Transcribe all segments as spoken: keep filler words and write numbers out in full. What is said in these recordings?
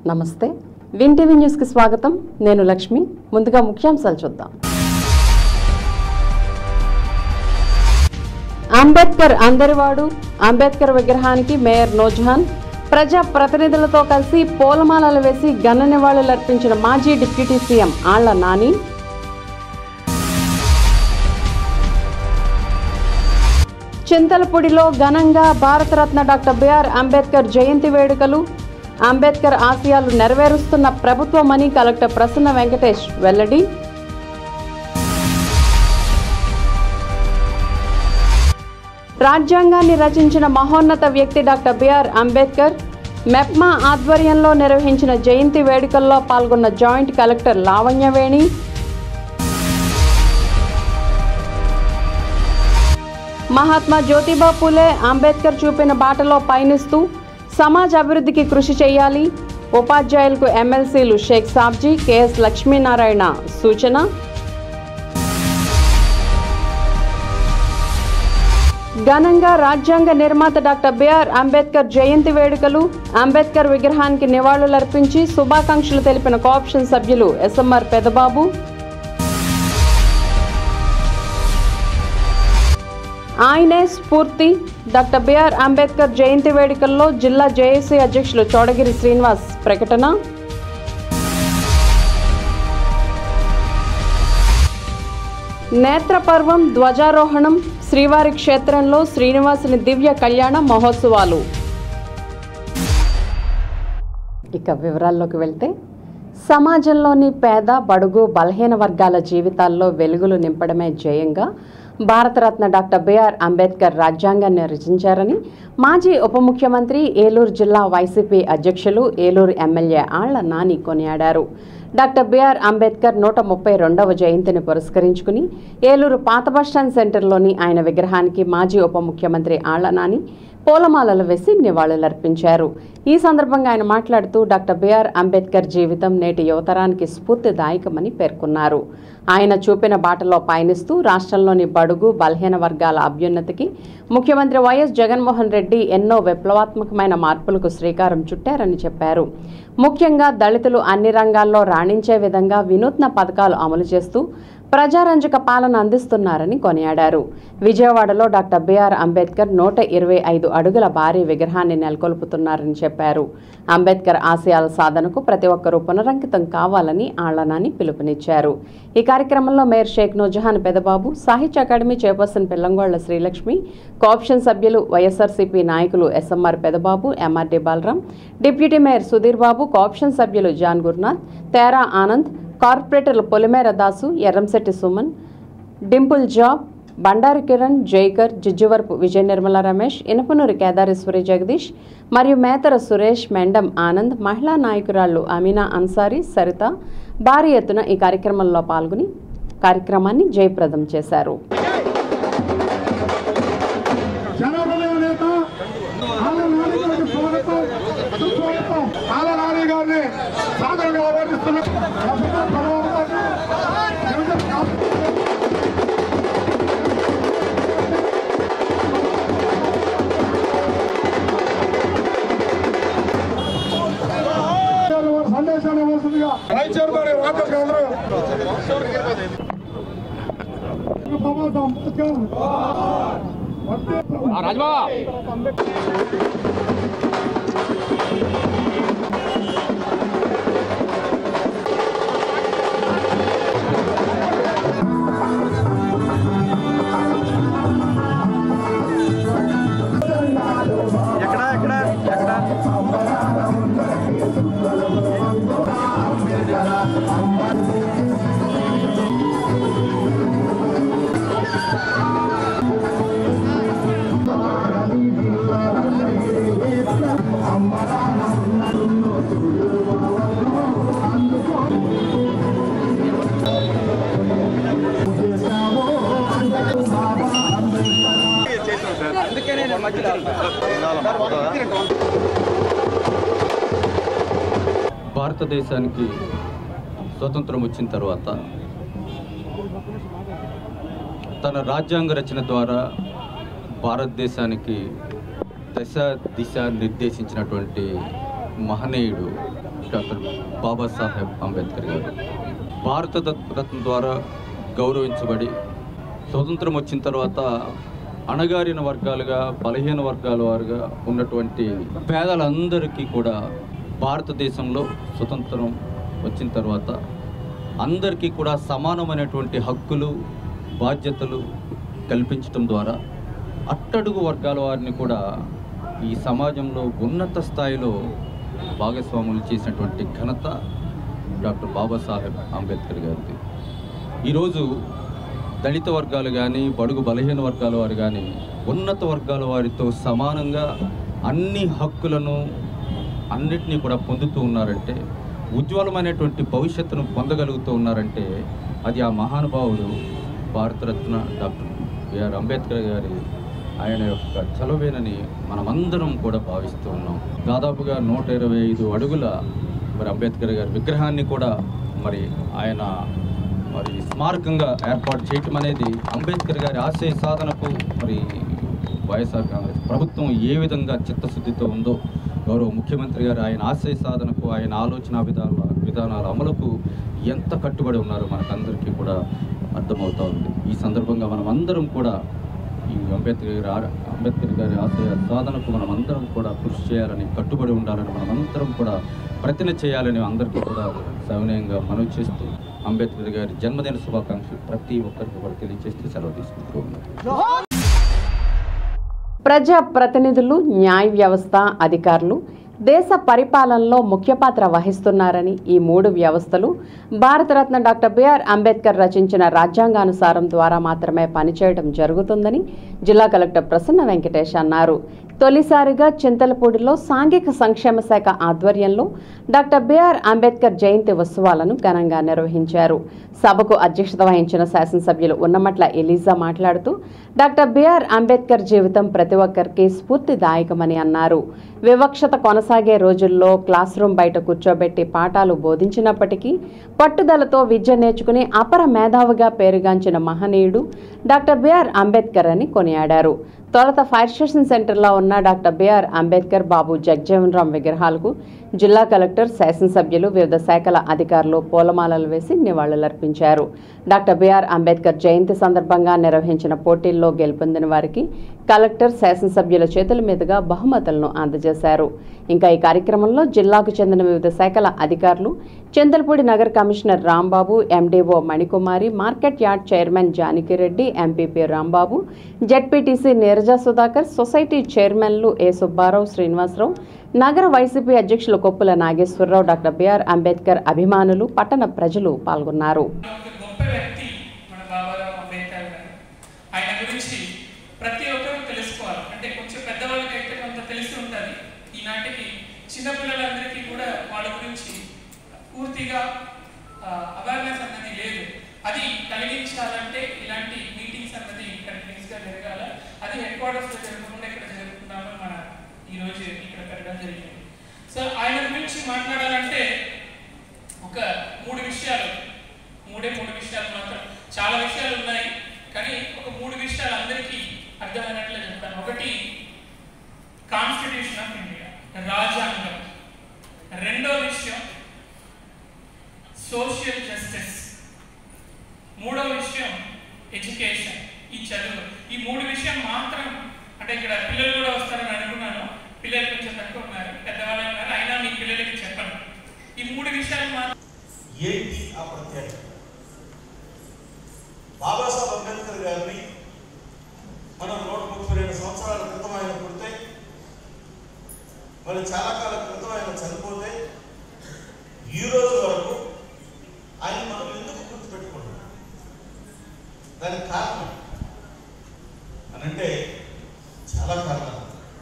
నమస్తే win TV news కి స్వాగతం. నేను లక్ష్మి. ముందుగా ముఖ్యాంశాలు చూద్దాం. అంబేద్కర్ అందరివాడు అంబేద్కర్ విగ్రహానికి మేయర్ నూర్జహాన్ ప్రజా ప్రతినిధులతో కలిసి పూలమాలలు వేసి ఘన నివాళులర్పించిన మాజీ డిప్యూటీ సీఎం ఆళ్ల నాని. చింతలపూడిలో ఘనంగా భారతరత్న డాక్టర్ బిఆర్ అంబేద్కర్ జయంతి వేడుకలు. అంబేద్కర్ ఆశయాలు నెరవేరుస్తున్న ప్రభుత్వమని కలెక్టర్ ప్రసన్న వెంకటేష్ వెల్లడి. రాజ్యాంగాన్ని రచించిన మహోన్నత వ్యక్తి డాక్టర్ బిఆర్ అంబేద్కర్. మెప్మా ఆధ్వర్యంలో నిర్వహించిన జయంతి వేడుకల్లో పాల్గొన్న జాయింట్ కలెక్టర్ లావణ్యవేణి. మహాత్మా జ్యోతిబా పూలే అంబేద్కర్ చూపిన బాటలో పయనిస్తూ సమాజ అభివృద్ధికి కృషి చేయాలి. ఉపాధ్యాయులకు ఎమ్మెల్సీలు షేక్ సాబ్జీ, కెఎస్ లక్ష్మీనారాయణ సూచన. ఘనంగా రాజ్యాంగ నిర్మాత డాక్టర్ బిఆర్ అంబేద్కర్ జయంతి వేడుకలు. అంబేద్కర్ విగ్రహానికి నివాళులర్పించి శుభాకాంక్షలు తెలిపిన కోఆప్షన్ సభ్యులు ఎస్ఎంఆర్ పెదబాబు. ఆయనే స్ఫూర్తి డాక్టర్ బిఆర్ అంబేద్కర్ జయంతి వేడుకల్లో జిల్లా జేఏసీ అధ్యక్షులు చోడగిరి శ్రీనివాస్ ప్రకటన. నేత్రపర్వం ధ్వజారోహణం. శ్రీవారి క్షేత్రంలో శ్రీనివాసుని దివ్య కళ్యాణ మహోత్సవాలు. ఇక వివరాల్లోకి వెళ్తే, సమాజంలోని పేద బడుగు బలహీన వర్గాల జీవితాల్లో వెలుగులు నింపడమే ధ్యేయంగా భారతరత్న డాక్టర్ బిఆర్ అంబేద్కర్ రాజ్యాంగాన్ని రచించారని మాజీ ఉప ముఖ్యమంత్రి, ఏలూరు జిల్లా వైసీపీ అధ్యక్షులు, ఏలూరు ఎమ్మెల్యే ఆళ్ల నాని కొనియాడారు. డాక్టర్ బిఆర్ అంబేద్కర్ నూట ముప్పై రెండవ జయంతిని పురస్కరించుకుని ఏలూరు పాత బస్టాండ్ సెంటర్లోని ఆయన విగ్రహానికి మాజీ ఉప ముఖ్యమంత్రి ఆళ్ల నాని పూలమాలలు వేసి నివాళులర్పించారు. ఈ సందర్భంగా ఆయన మాట్లాడుతూ డాక్టర్ బిఆర్ అంబేద్కర్ జీవితం నేటి యువతరానికి స్ఫూర్తిదాయకమని పేర్కొన్నారు. ఆయన చూపిన బాటలో పయనిస్తూ రాష్ట్రంలోని బడుగు బలహీన వర్గాల అభ్యున్నతికి ముఖ్యమంత్రి వైఎస్ జగన్మోహన్ రెడ్డి ఎన్నో విప్లవాత్మకమైన మార్పులకు శ్రీకారం చుట్టారని చెప్పారు. ముఖ్యంగా దళితులు అన్ని రంగాల్లో రాణించే విధంగా వినూత్న పథకాలు అమలు చేస్తూ ప్రజారంజక పాలన అందిస్తున్నారని కొనియాడారు. విజయవాడలో డాక్టర్ బిఆర్ అంబేద్కర్ నూట ఇరవై ఐదు అడుగుల భారీ విగ్రహాన్ని నెలకొల్పుతున్నారని చెప్పారు. అంబేద్కర్ ఆశయాల సాధనకు ప్రతి ఒక్కరూ పునరంకితం కావాలని ఆళ్ల నాని పిలుపునిచ్చారు. ఈ కార్యక్రమంలో మేయర్ షేక్ నూర్జహాన్ పెదబాబు, సాహిత్య academy chairperson Pillangolla Srilakshmi, co option సభ్యులు వైఎస్ఆర్సీపీ నాయకులు SMR Pedababu, MRD Balaram, deputy mayor Sudheer Babu, co option సభ్యులు జాన్ గురునాథ్, తేరా ఆనంద్, కార్పొరేటర్లు పొలిమేర దాసు, ఎర్రంశెట్టి సుమన్, డింపుల్ జాబ్, బండారు కిరణ్, జైకర్, జిజ్జువరపు విజయ నిర్మల రమేష్, ఇనపనూరి కేదారేశ్వరి జగదీష్ మరియు మేతర సురేష్, మెండం ఆనంద్, మహిళా నాయకురాళ్లు అమీనా అన్సారీ, సరిత భారీ ఎత్తున ఈ కార్యక్రమంలో పాల్గొని కార్యక్రమాన్ని జయప్రదం చేశారు. భారతదేశానికి స్వతంత్రం వచ్చిన తర్వాత తన రాజ్యాంగ రచన ద్వారా భారతదేశానికి దశ దిశ నిర్దేశించినటువంటి మహనీయుడు డాక్టర్ బాబాసాహెబ్ అంబేద్కర్ గారు భారత రత్న ద్వారా గౌరవించబడి స్వతంత్రం వచ్చిన తర్వాత అణగారిన వర్గాలుగా బలహీన వర్గాల వారుగా ఉన్నటువంటి పేదలందరికీ కూడా భారతదేశంలో స్వతంత్రం వచ్చిన తర్వాత అందరికీ కూడా సమానమైనటువంటి హక్కులు బాధ్యతలు కల్పించడం ద్వారా అట్టడుగు వర్గాల వారిని కూడా ఈ సమాజంలో ఉన్నత స్థాయిలో భాగస్వాములు చేసినటువంటి ఘనత డాక్టర్ బాబాసాహెబ్ అంబేద్కర్ గారిది. ఈరోజు దళిత వర్గాలు కానీ బడుగు బలహీన వర్గాల వారు కానీ ఉన్నత వర్గాల వారితో సమానంగా అన్ని హక్కులను అన్నిటినీ కూడా పొందుతూ ఉన్నారంటే, ఉజ్వలమైనటువంటి భవిష్యత్తును పొందగలుగుతూ ఉన్నారంటే అది ఆ మహానుభావుడు భారతరత్న డాక్టర్ బిఆర్ అంబేద్కర్ గారి ఆయన యొక్క చలవేనని మనమందరం కూడా భావిస్తూ ఉన్నాం. దాదాపుగా నూట ఇరవై ఐదు అడుగుల మరి అంబేద్కర్ గారి విగ్రహాన్ని కూడా మరి ఆయన మరి స్మారకంగా ఏర్పాటు చేయటం అనేది అంబేద్కర్ గారి ఆశయ సాధనకు మరి వైఎస్ఆర్ కాంగ్రెస్ ప్రభుత్వం ఏ విధంగా చిత్తశుద్ధితో ఉందో, గౌరవ ముఖ్యమంత్రి గారు ఆయన ఆశయ సాధనకు ఆయన ఆలోచన విధాన విధానాల అమలుకు ఎంత కట్టుబడి ఉన్నారో మనకందరికీ కూడా అర్థమవుతూ ఉంది. ఈ సందర్భంగా మనం అందరం కూడా ఈ అంబేద్కర్ గారి అంబేద్కర్ గారి ఆశయ సాధనకు మనం అందరం కూడా కృషి చేయాలని, కట్టుబడి ఉండాలని, మనమందరం కూడా ప్రతిన చేయాలని అందరికీ కూడా సవినయంగా మనవి చేస్తూ అంబేద్కర్ గారి జన్మదిన శుభాకాంక్షలు ప్రతి ఒక్కరికి కూడా తెలియజేస్తూ సెలవు తీసుకుంటూ ఉన్నాం. ప్రజా ప్రతినిధులు, న్యాయ వ్యవస్థ అధికారులు దేశ పరిపాలనలో ముఖ్య పాత్ర వహిస్తున్నారని, ఈ మూడు వ్యవస్థలు భారతరత్న డాక్టర్ బిఆర్ అంబేద్కర్ రచించిన రాజ్యాంగానుసారం ద్వారా మాత్రమే పనిచేయడం జరుగుతుందని జిల్లా కలెక్టర్ ప్రసన్న వెంకటేష్ అన్నారు. తొలిసారిగా చింతలపూడిలో సాంఘిక సంక్షేమ శాఖ ఆధ్వర్యంలో డాక్టర్ బిఆర్ అంబేద్కర్ జయంతి ఉత్సవాలను ఘనంగా నిర్వహించారు. సభకు అధ్యక్షత వహించిన శాసనసభ్యులు ఉన్నమట్ల ఎలీజా మాట్లాడుతూ డాక్టర్ బిఆర్ అంబేద్కర్ జీవితం ప్రతి ఒక్కరికి స్ఫూర్తిదాయకమని అన్నారు. వివక్షత కొనసాగే రోజుల్లో క్లాస్ రూమ్ బయట కూర్చోబెట్టి పాఠాలు బోధించినప్పటికీ పట్టుదలతో విద్య నేర్చుకుని అపర మేధావిగా పేరుగాంచిన మహనీయుడు డాక్టర్ బిఆర్ అంబేద్కర్ అని కొనియాడారు. తొలుత ఫైర్ స్టేషన్ సెంటర్లో ఉన్న డాక్టర్ బిఆర్ అంబేద్కర్, బాబు జగజీవన్ రామ్ విగ్రహాలకు జిల్లా కలెక్టర్, శాసనసభ్యులు, వివిధ శాఖల అధికారులు పూలమాలలు వేసి నివాళులర్పించారు. డాక్టర్ బిఆర్ అంబేద్కర్ జయంతి సందర్భంగా నిర్వహించిన పోటీల్లో గెలుపొందిన వారికి కలెక్టర్, శాసనసభ్యుల చేతుల మీదుగా బహుమతులను అందజేశారు. ఇంకా ఈ కార్యక్రమంలో జిల్లాకు చెందిన వివిధ శాఖల అధికారులు, చింతలపూడి నగర commissioner Rambabu, MDO Manikumari, market yard chairman Janakireddy, MPP Rambabu, ZPTC Neeraja Sudhakar, society చైర్మన్లు ఏ సుబ్బారావు, శ్రీనివాసరావు, నగర వైసీపీ అధ్యక్షులు కొప్పుల నాగేశ్వరరావు, డాక్టర్ బిఆర్ అంబేద్కర్ అభిమానులు, పట్టణ ప్రజలు పాల్గొన్నారు. ప్రతి ఒక్కరూ తెలుసుకోవాలి. అంటే కొంచెం పెద్దవాళ్ళకి అయితే కొంత తెలిసి ఉంటుంది. ఈనాటికి చిన్నపిల్లలందరికీ కూడా వాళ్ళ గురించి పూర్తిగా అవేర్నెస్ అన్నది లేదు. అది కలిగించాలంటే ఇలాంటి మీటింగ్స్ అన్నది కంటిన్యూస్గా జరగాల. అది హెడ్ క్వార్టర్స్లో జరగకుండా ఇక్కడ జరుగుతున్నామని మన ఈరోజు ఇక్కడ పెట్టడం జరిగింది. సో ఆయన గురించి మాట్లాడాలంటే ఒక మూడు విషయాలు మూడే మూడు విషయాలు మాత్రం, చాలా విషయాలు ఉన్నాయి కానీ ఒక మూడు విషయాలు అందరికీ అర్థమైనట్లే చెప్తాను. ఒకటి కాన్స్టిట్యూషన్ ఆఫ్ ఇండియా, రాజ్యాంగం. రెండో విషయం సోషల్ జస్టిస్. మూడో విషయం ఎడ్యుకేషన్, ఈ చదువు. ఈ మూడు విషయం మాత్రం, అంటే ఇక్కడ పిల్లలు కూడా వస్తారని అనుకున్నాను, పిల్లలు కొంచెం తక్కువ ఉన్నారు, పెద్దవాళ్ళు ఉన్నారు, అయినా మీ పిల్లలకి చెప్పండి ఈ మూడు విషయాలు మాత్రం. ఏంటి ఆ ప్రత్యేకత? బాబాసాహెబ్ అంబేద్కర్ గారిని మనం నూట ముప్పై రెండు సంవత్సరాల క్రితం ఆయన పుడితే, మరి చాలా కాలం క్రితం ఆయన చనిపోతే, ఈ రోజు వరకు ఆయన మనం ఎందుకు గుర్తుపెట్టుకుంటాం? దానికి కారణం అని అంటే చాలా కారణాలు.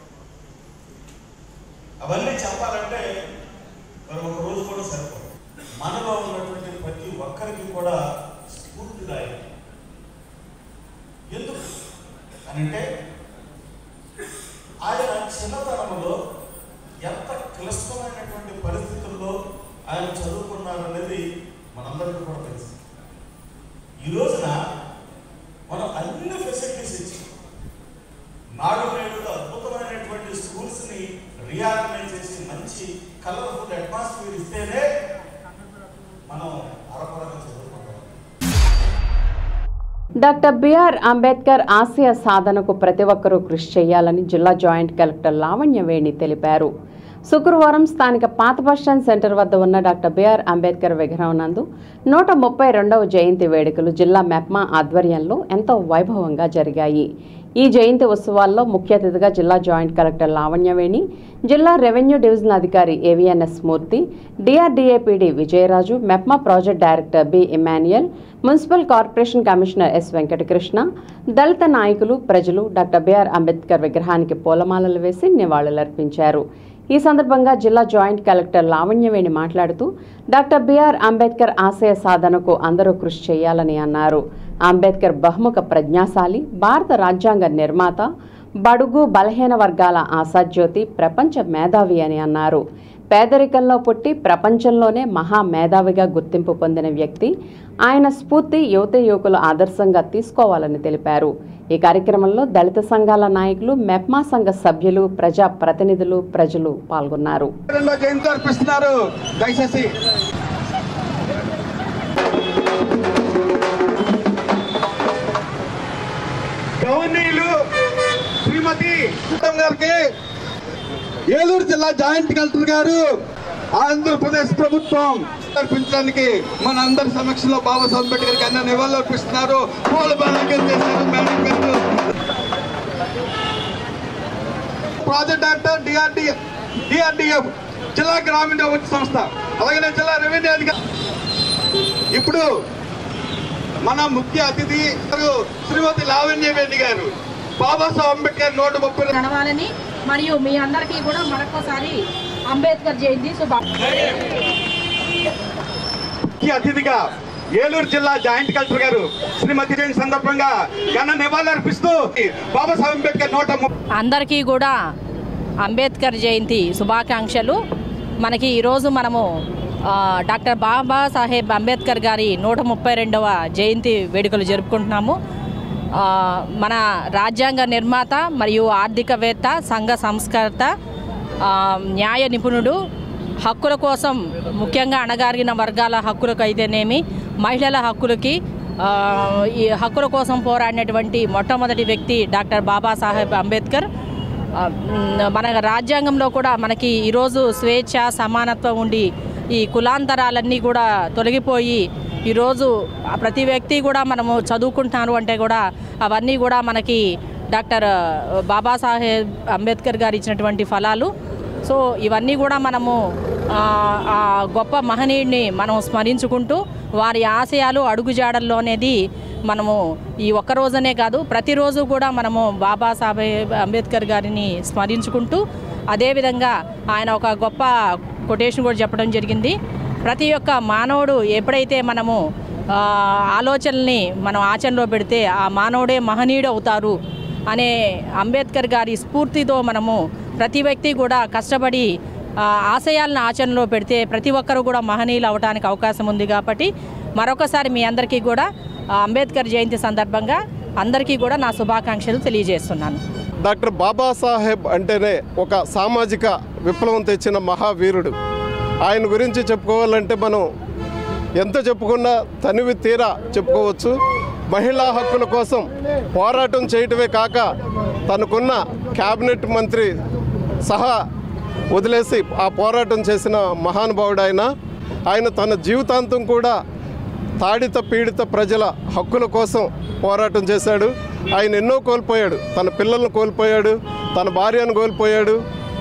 అవన్నీ చెప్పాలంటే మరి ఒక రోజు కూడా సరిపోదు. మనలో ఉన్నటువంటి ప్రతి ఒక్కరికి కూడా స్ఫూర్తిదాయకం. ఎందుకు అనంటే ఆయన చిన్నతనంలో ఎంత క్లిష్టమైనటువంటి పరిస్థితుల్లో ఆయన చదువుకున్నారనేది మనందరికీ కూడా తెలుసు. ఈ రోజున మనం అన్ని ఫెసిలిటీస్ ఇచ్చి నాడు నేడు అద్భుతమైనటువంటి స్కూల్స్ని రీఆర్గనైజ్ చేసి మంచి కళ అట్మాస్ఫియర్ ఇస్తేనే మనం అరకొరగా చదువుకుంటాం. డాక్టర్ బిఆర్ అంబేద్కర్ ఆశయ సాధనకు ప్రతి ఒక్కరూ కృషి చేయాలని జిల్లా జాయింట్ కలెక్టర్ లావణ్యవేణి తెలిపారు. శుక్రవారం స్థానిక పాత బస్టాండ్ సెంటర్ వద్ద ఉన్న డాక్టర్ బిఆర్ అంబేద్కర్ విగ్రహం నందు నూట ముప్పై రెండవ జయంతి వేడుకలు జిల్లా మెప్మా ఆధ్వర్యంలో ఎంతో వైభవంగా జరిగాయి. ఈ జయంతి ఉత్సవాల్లో ముఖ్య అతిథిగా జిల్లా జాయింట్ కలెక్టర్ లావణ్యవేణి, జిల్లా రెవెన్యూ డివిజనల్ అధికారి AVNS Murthy, DRDA PD Vijayaraju, MEPMA project director B Emmanuel, municipal corporation commissioner S Venkatakrishna, దళిత నాయకులు, ప్రజలు డాక్టర్ బిఆర్ అంబేద్కర్ విగ్రహానికి పూలమాలలు వేసి నివాళులర్పించారు. ఈ సందర్భంగా జిల్లా జాయింట్ కలెక్టర్ లావణ్యవేణి మాట్లాడుతూ డాక్టర్ బిఆర్ అంబేద్కర్ ఆశయ సాధనకు అందరూ కృషి చేయాలని అన్నారు. అంబేద్కర్ బహుముఖ ప్రజ్ఞాశాలి, భారత రాజ్యాంగ నిర్మాత, బడుగు బలహీన వర్గాల ఆశాజ్యోతి, ప్రపంచ మేధావి అని అన్నారు. పేదరికంలో పుట్టి ప్రపంచంలోనే మహా మేధావిగా గుర్తింపు పొందిన వ్యక్తి. ఆయన స్ఫూర్తి యువత యువకులు ఆదర్శంగా తీసుకోవాలని తెలిపారు. ఈ కార్యక్రమంలో దళిత సంఘాల నాయకులు, మెప్మా సంఘ సభ్యులు, ప్రజా ప్రతినిధులు, ప్రజలు పాల్గొన్నారు. ఏలూరు జిల్లా జాయింట్ కలెక్టర్ గారు ఆంధ్రప్రదేశ్ ప్రభుత్వం అర్పించడానికి మన అందరి సమక్షంలో బాబాసాహెబ్ అంబేద్కర్ గారిని నివాళులు అర్పిస్తున్నారు. ప్రాజెక్ట్ డైరెక్టర్ డిఆర్డి డిఆర్డిఎఫ్ జిల్లా గ్రామీణ అభివృద్ధి సంస్థ, అలాగే జిల్లా రెవెన్యూ అధికారి. ఇప్పుడు మన ముఖ్య అతిథి శ్రీమతి లావణ్యవేణి గారు బాబాసాహెబ్ అంబేద్కర్ నూట ముప్పై నడవాలని మరియు మీ అందరికీ కూడా మరొకసారి అంబేద్కర్ జయంతి శుభాకాంక్షలు. ముఖ్య అతిథిగా ఏలూరు జిల్లా జాయింట్ కలెక్టర్ గారు శ్రీమతి జయంతి సందర్భంగా ఘన నివాళులు అర్పిస్తూ బాబాసాహెబ్ అంబేద్కర్ నూట అందరికీ కూడా అంబేద్కర్ జయంతి శుభాకాంక్షలు. మనకి ఈరోజు మనము డాక్టర్ బాబాసాహెబ్ అంబేద్కర్ గారి నూట ముప్పై రెండవ జయంతి వేడుకలు జరుపుకుంటున్నాము. మన రాజ్యాంగ నిర్మాత మరియు ఆర్థికవేత్త, సంఘ సంస్కర్త, న్యాయ నిపుణుడు, హక్కుల కోసం ముఖ్యంగా అణగారిన వర్గాల హక్కులకు అయితేనేమి, మహిళల హక్కులకి ఈ హక్కుల కోసం పోరాడినటువంటి మొట్టమొదటి వ్యక్తి డాక్టర్ బాబాసాహెబ్ అంబేద్కర్. మన రాజ్యాంగంలో కూడా మనకి ఈరోజు స్వేచ్ఛ, సమానత్వం ఉండి ఈ కులాంతరాలన్నీ కూడా తొలగిపోయి ఈరోజు ప్రతి వ్యక్తి కూడా మనము చదువుకుంటున్నారు అంటే కూడా అవన్నీ కూడా మనకి డాక్టర్ బాబాసాహెబ్ అంబేద్కర్ గారు ఇచ్చినటువంటి ఫలాలు. సో ఇవన్నీ కూడా మనము ఆ గొప్ప మహనీయుడిని మనం స్మరించుకుంటూ వారి ఆశయాలు అడుగుజాడల్లో అనేది మనము ఈ ఒక్క రోజనే కాదు ప్రతిరోజు కూడా మనము బాబాసాహెబ్ అంబేద్కర్ గారిని స్మరించుకుంటూ, అదేవిధంగా ఆయన ఒక గొప్ప కొటేషన్ కూడా చెప్పడం జరిగింది. ప్రతి ఒక్క మానవుడు ఎప్పుడైతే మనము ఆలోచనల్ని మనం ఆచరణలో పెడితే ఆ మానవుడే మహనీయుడు అవుతారు అనే అంబేద్కర్ గారి స్ఫూర్తితో మనము ప్రతి వ్యక్తి కూడా కష్టపడి ఆశయాలను ఆచరణలో పెడితే ప్రతి ఒక్కరు కూడా మహనీయులు అవడానికి అవకాశం ఉంది. కాబట్టి మరొకసారి మీ అందరికీ కూడా అంబేద్కర్ జయంతి సందర్భంగా అందరికీ కూడా నా శుభాకాంక్షలు తెలియజేస్తున్నాను. డాక్టర్ బాబాసాహెబ్ అంటేనే ఒక సామాజిక విప్లవం తెచ్చిన మహావీరుడు. ఆయన గురించి చెప్పుకోవాలంటే మనం ఎంత చెప్పుకున్నా తనివి తీరా చెప్పుకోవచ్చు. మహిళా హక్కుల కోసం పోరాటం చేయటమే కాక తనకున్న క్యాబినెట్ మంత్రి సహా వదిలేసి ఆ పోరాటం చేసిన మహానుభావుడు ఆయన. ఆయన తన జీవితాంతం కూడా తాడిత పీడిత ప్రజల హక్కుల కోసం పోరాటం చేశాడు. ఆయన ఎన్నో కోల్పోయాడు. తన పిల్లలను కోల్పోయాడు, తన భార్యను కోల్పోయాడు,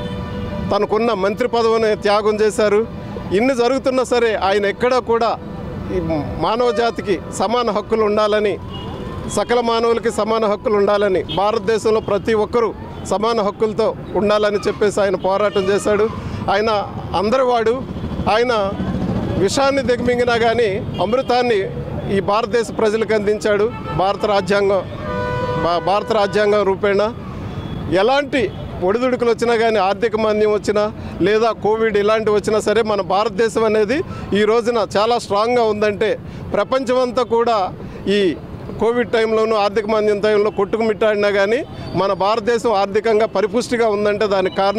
తనకున్న మంత్రి పదవిని త్యాగం చేశారు. ఇన్ని జరుగుతున్నా సరే ఆయన ఎక్కడా కూడా ఈ మానవ జాతికి సమాన హక్కులు ఉండాలని, సకల మానవులకి సమాన హక్కులు ఉండాలని, భారతదేశంలో ప్రతి ఒక్కరూ సమాన హక్కులతో ఉండాలని చెప్పేసి ఆయన పోరాటం చేశాడు. ఆయన అందరివాడు. ఆయన విషాన్ని దిగమింగినా కానీ అమృతాన్ని ఈ భారతదేశ ప్రజలకు అందించాడు. భారత రాజ్యాంగం భారత రాజ్యాంగం రూపేణ ఎలాంటి ఒడిదుడుకులు వచ్చినా కానీ, ఆర్థిక మాంద్యం వచ్చినా లేదా కోవిడ్ ఇలాంటివి వచ్చినా సరే మన భారతదేశం అనేది ఈ రోజున చాలా స్ట్రాంగ్గా ఉందంటే ప్రపంచమంతా కూడా ఈ కోవిడ్ టైంలోనూ ఆర్థిక మాంద్యం టైంలో కొట్టుకుమిట్టాడినా కానీ మన భారతదేశం ఆర్థికంగా పరిపుష్టిగా ఉందంటే దానికి కారణం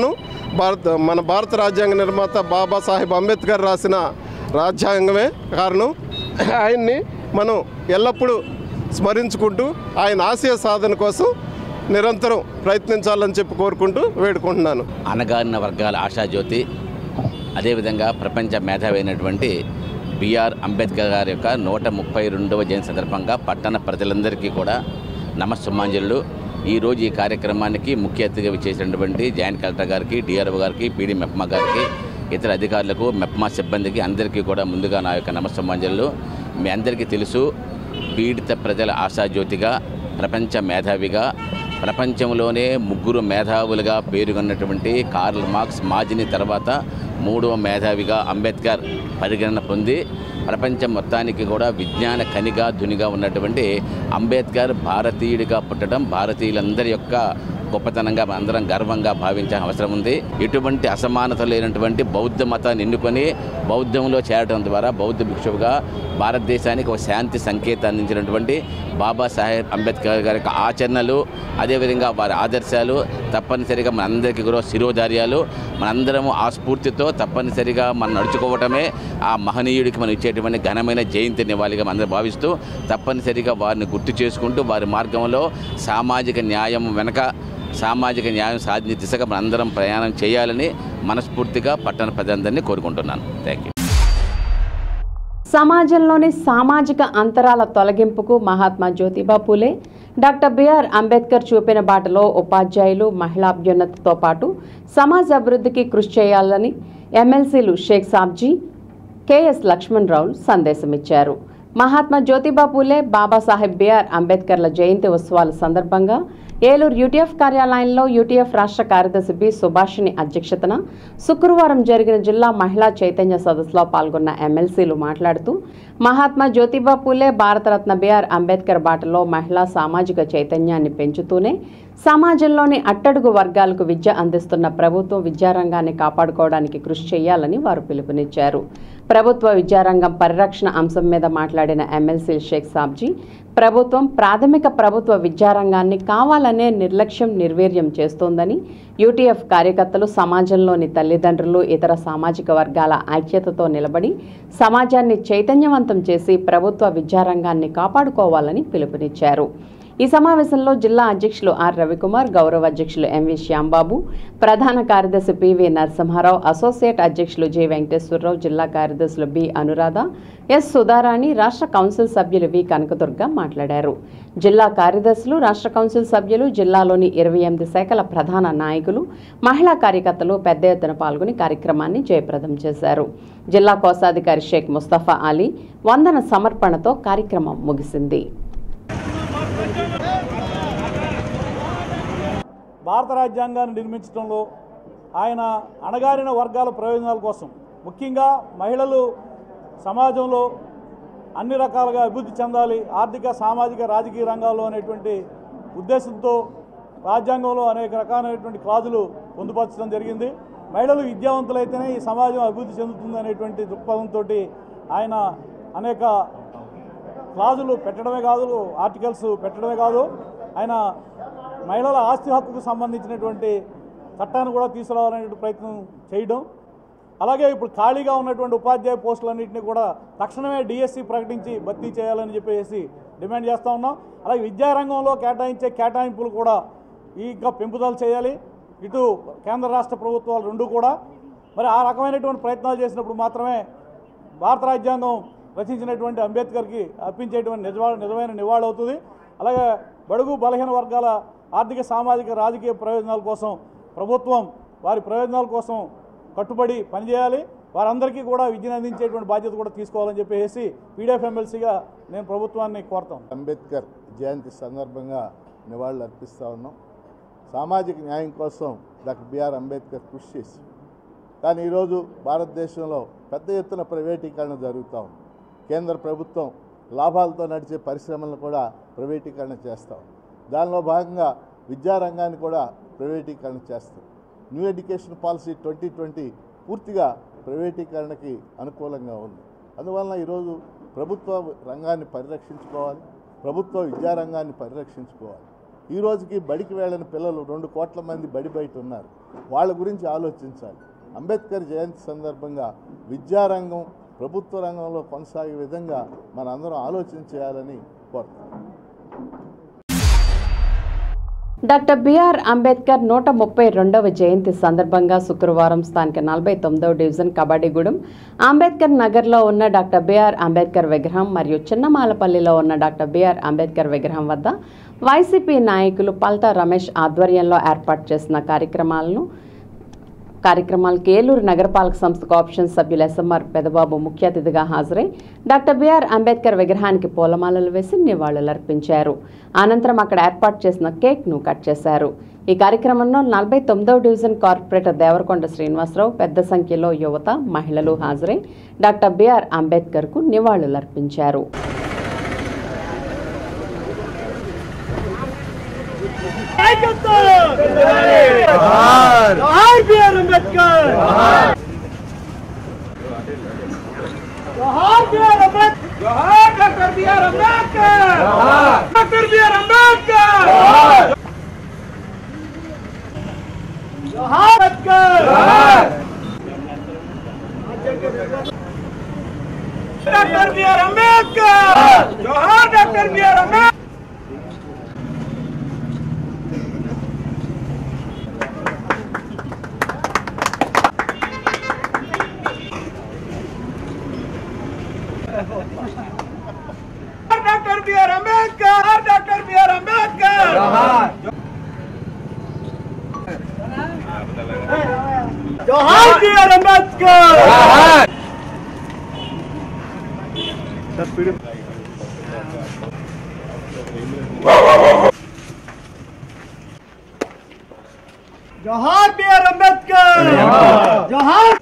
భారత మన భారత రాజ్యాంగ నిర్మాత బాబాసాహెబ్ అంబేద్కర్ రాసిన రాజ్యాంగమే కారణం. ఆయన్ని మనం ఎల్లప్పుడూ స్మరించుకుంటూ ఆయన ఆశయ సాధన కోసం నిరంతరం ప్రయత్నించాలని చెప్పి కోరుకుంటూ వేడుకుంటున్నాను. అణగారిన వర్గాల ఆశాజ్యోతి, అదేవిధంగా ప్రపంచ మేధావి అయినటువంటి బిఆర్ అంబేద్కర్ గారి యొక్క నూట ముప్పై రెండవ జయంతి సందర్భంగా పట్టణ ప్రజలందరికీ కూడా నమస్సుమాంజలు. ఈరోజు ఈ కార్యక్రమానికి ముఖ్య అతిథిగా చేసినటువంటి జాయింట్ కలెక్టర్ గారికి, డిఆర్ఓ గారికి, పీడీ మెప్మా గారికి, ఇతర అధికారులకు, మెప్మా సిబ్బందికి అందరికీ కూడా ముందుగా నా యొక్క నమస్సుమాంజలు. మీ అందరికీ తెలుసు, పీడిత ప్రజల ఆశాజ్యోతిగా, ప్రపంచ మేధావిగా, ప్రపంచంలోనే ముగ్గురు మేధావులుగా పేరుగొన్నటువంటి కార్ల్ మార్క్స్, మాజిని తర్వాత మూడవ మేధావిగా అంబేద్కర్ పరిగణన పొంది ప్రపంచం మొత్తానికి కూడా విజ్ఞాన కనిగా ధునిగా ఉన్నటువంటి అంబేద్కర్ భారతీయుడిగా పుట్టడం భారతీయులందరి యొక్క గొప్పతనంగా మనందరం గర్వంగా భావించాల్సిన అవసరం ఉంది. ఎటువంటి అసమానత లేనటువంటి బౌద్ధ మతాన్ని ఎన్నుకొని బౌద్ధంలో చేరడం ద్వారా బౌద్ధ భిక్షువుగా భారతదేశానికి ఒక శాంతి సంకేతం అందించినటువంటి బాబాసాహెబ్ అంబేద్కర్ గారి యొక్క ఆచరణలు, అదేవిధంగా వారి ఆదర్శాలు తప్పనిసరిగా మనందరికీ కూడా శిరోధార్యాలు. మనందరము ఆ స్ఫూర్తితో తప్పనిసరిగా మనం నడుచుకోవటమే ఆ మహనీయుడికి మనం ఇచ్చేటువంటి ఘనమైన జయంతి నివాళిగా మనందరూ భావిస్తూ తప్పనిసరిగా వారిని గుర్తు చేసుకుంటూ వారి మార్గంలో సామాజిక న్యాయం వెనక సామాజిక న్యాయం సాధించే దిశగా మనందరం ప్రయాణం చేయాలని మనస్ఫూర్తిగా పట్టణ ప్రజలందరినీ కోరుకుంటున్నాను. Thank you. సమాజంలోని సామాజిక అంతరాల తొలగింపుకు మహాత్మా జ్యోతిబా పూలే, డాక్టర్ బిఆర్ అంబేద్కర్ చూపిన బాటలో ఉపాధ్యాయులు, మహిళా అభ్యున్నతితో పాటు సమాజ అభివృద్ధికి కృషి చేయాలని ఎమ్మెల్సీలు షేక్ సాబ్జీ, కెఎస్ లక్ష్మణ్ రావు సందేశమిచ్చారు. మహాత్మా జ్యోతిబా పూలే, బాబాసాహెబ్ బిఆర్ అంబేద్కర్ల జయంతి ఉత్సవాల సందర్భంగా ఏలూరు యూటీఎఫ్ కార్యాలయంలో యూటీఎఫ్ రాష్ట్ర కార్యదర్శి బి సుభాషిణి అధ్యక్షతన శుక్రవారం జరిగిన జిల్లా మహిళా చైతన్య సదస్సులో పాల్గొన్న ఎమ్మెల్సీలు మాట్లాడుతూ మహాత్మా జ్యోతిబా పూలే, భారతరత్న బిఆర్ అంబేద్కర్ బాటలో మహిళా సామాజిక చైతన్యాన్ని పెంచుతూనే సమాజంలోని అట్టడుగు వర్గాలకు విద్య అందిస్తున్న ప్రభుత్వం విద్యారంగాన్ని కాపాడుకోవడానికి కృషి చేయాలని వారు పిలుపునిచ్చారు. ప్రభుత్వ విద్యారంగం పరిరక్షణ అంశం మీద మాట్లాడిన ఎమ్మెల్సీ షేక్ సాబ్జీ, ప్రభుత్వం ప్రాథమిక ప్రభుత్వ విద్యారంగాన్ని కావాలనే నిర్లక్ష్యం, నిర్వీర్యం చేస్తోందని, యూటీఎఫ్ కార్యకర్తలు సమాజంలోని తల్లిదండ్రులు, ఇతర సామాజిక వర్గాల ఐక్యతతో నిలబడి సమాజాన్ని చైతన్యవంతం చేసి ప్రభుత్వ విద్యారంగాన్ని కాపాడుకోవాలని పిలుపునిచ్చారు. ఈ సమావేశంలో జిల్లా అధ్యక్షులు ఆర్ రవికుమార్, గౌరవ అధ్యక్షులు ఎంవి శ్యాంబాబు, ప్రధాన కార్యదర్శి పివి నరసింహారావు, అసోసియేట్ అధ్యక్షులు జె వెంకటేశ్వరరావు, జిల్లా కార్యదర్శులు బి అనురాధ, ఎస్ సుధారాణి, రాష్ట్ర కౌన్సిల్ సభ్యులు వి కనకదుర్గ మాట్లాడారు. జిల్లా కార్యదర్శులు, రాష్ట్ర కౌన్సిల్ సభ్యులు, జిల్లాలోని ఇరవై ఎనిమిది శాఖల ప్రధాన నాయకులు, మహిళా కార్యకర్తలు పెద్ద ఎత్తున పాల్గొని కార్యక్రమాన్ని జయప్రదం చేశారు. జిల్లా కోశాధికారి షేక్ ముస్తఫా అలీ వందన సమర్పణతో కార్యక్రమం ముగిసింది. భారత రాజ్యాంగాన్ని నిర్మించడంలో ఆయన అణగారిన వర్గాల ప్రయోజనాల కోసం, ముఖ్యంగా మహిళలు సమాజంలో అన్ని రకాలుగా అభివృద్ధి చెందాలి, ఆర్థిక, సామాజిక, రాజకీయ రంగాల్లో అనేటువంటి ఉద్దేశంతో రాజ్యాంగంలో అనేక రకాలైనటువంటి క్లాజులు పొందుపరచడం జరిగింది. మహిళలు విద్యావంతులైతేనే ఈ సమాజం అభివృద్ధి చెందుతుంది అనేటువంటి దృక్పథంతో ఆయన అనేక క్లాజులు పెట్టడమే కాదు, ఆర్టికల్స్ పెట్టడమే కాదు, ఆయన మహిళల ఆస్తి హక్కుకు సంబంధించినటువంటి చట్టాన్ని కూడా తీసుకురావాలనే ప్రయత్నం చేయడం, అలాగే ఇప్పుడు ఖాళీగా ఉన్నటువంటి ఉపాధ్యాయ పోస్టులన్నింటినీ కూడా తక్షణమే డిఎస్సి ప్రకటించి భర్తీ చేయాలని చెప్పేసి డిమాండ్ చేస్తూ ఉన్నాం. అలాగే విద్యారంగంలో కేటాయించే కేటాయింపులు కూడా ఇంకా పెంపుదల చేయాలి. ఇటు కేంద్ర రాష్ట్ర ప్రభుత్వాలు రెండు కూడా మరి ఆ రకమైనటువంటి ప్రయత్నాలు చేసినప్పుడు మాత్రమే భారత రాజ్యాంగం రచించినటువంటి అంబేద్కర్కి అర్పించేటువంటి నిజ నిజమైన నివాళి అవుతుంది. అలాగే బడుగు బలహీన వర్గాల ఆర్థిక, సామాజిక, రాజకీయ ప్రయోజనాల కోసం ప్రభుత్వం వారి ప్రయోజనాల కోసం కట్టుబడి పనిచేయాలి. వారందరికీ కూడా విద్యను అందించేటువంటి బాధ్యత కూడా తీసుకోవాలని చెప్పేసి పీడీఎఫ్ ఎమ్మెల్సీగా నేను ప్రభుత్వాన్ని కోరుతాం. అంబేద్కర్ జయంతి సందర్భంగా నివాళులు అర్పిస్తూ ఉన్నాం. సామాజిక న్యాయం కోసం డాక్టర్ బిఆర్ అంబేద్కర్ కృషి చేసి, కానీ ఈరోజు భారతదేశంలో పెద్ద ఎత్తున ప్రైవేటీకరణ జరుగుతూ ఉంది. కేంద్ర ప్రభుత్వం లాభాలతో నడిచే పరిశ్రమలను కూడా ప్రైవేటీకరణ చేస్తాం. దానిలో భాగంగా విద్యారంగాన్ని కూడా ప్రైవేటీకరణ చేస్తాం. New education policy twenty twenty పూర్తిగా ప్రైవేటీకరణకి అనుకూలంగా ఉంది. అందువలన ఈరోజు ప్రభుత్వ రంగాన్ని పరిరక్షించుకోవాలి, ప్రభుత్వ విద్యారంగాన్ని పరిరక్షించుకోవాలి. ఈ రోజుకి బడికి వెళ్ళని పిల్లలు రెండు కోట్ల మంది బడి బయట ఉన్నారు. వాళ్ళ గురించి ఆలోచించాలి. అంబేద్కర్ జయంతి సందర్భంగా విద్యారంగం ప్రభుత్వ రంగంలో కొనసాగే విధంగా మనందరం ఆలోచన చేయాలని కోరుతున్నాం. డాక్టర్ బిఆర్ అంబేద్కర్ నూట ముప్పై రెండవ జయంతి సందర్భంగా శుక్రవారం స్థానిక నలభై తొమ్మిదవ డివిజన్ కబడ్డీగూడెం అంబేద్కర్ నగర్లో ఉన్న డాక్టర్ బిఆర్ అంబేద్కర్ విగ్రహం మరియు చిన్నమాలపల్లిలో ఉన్న డాక్టర్ బిఆర్ అంబేద్కర్ విగ్రహం వద్ద వైసీపీ నాయకులు పల్తా రమేష్ ఆధ్వర్యంలో ఏర్పాటు చేసిన కార్యక్రమాలను కార్యక్రమాలకు ఏలూరు నగరపాలక సంస్థ కోఆప్షన్ సభ్యులు ఎస్ఎంఆర్ పెదబాబు ముఖ్య అతిథిగా హాజరై డాక్టర్ బిఆర్ అంబేద్కర్ విగ్రహానికి పూలమాలలు వేసి నివాళులర్పించారు. అనంతరం అక్కడ ఏర్పాటు చేసిన కేక్ను కట్ చేశారు. ఈ కార్యక్రమంలో నలభై తొమ్మిదవ డివిజన్ కార్పొరేటర్ దేవరకొండ శ్రీనివాసరావు పెద్ద సంఖ్యలో యువత మహిళలు హాజరై డాక్టర్ బిఆర్ అంబేద్కర్కు నివాళులర్పించారు. Doctor B R Ambedkar doctor B R Ambedkar జోహార్ బిఆర్ అంబేద్కర్ జోహార్ బిఆర్ అంబేద్కర్ జోహార్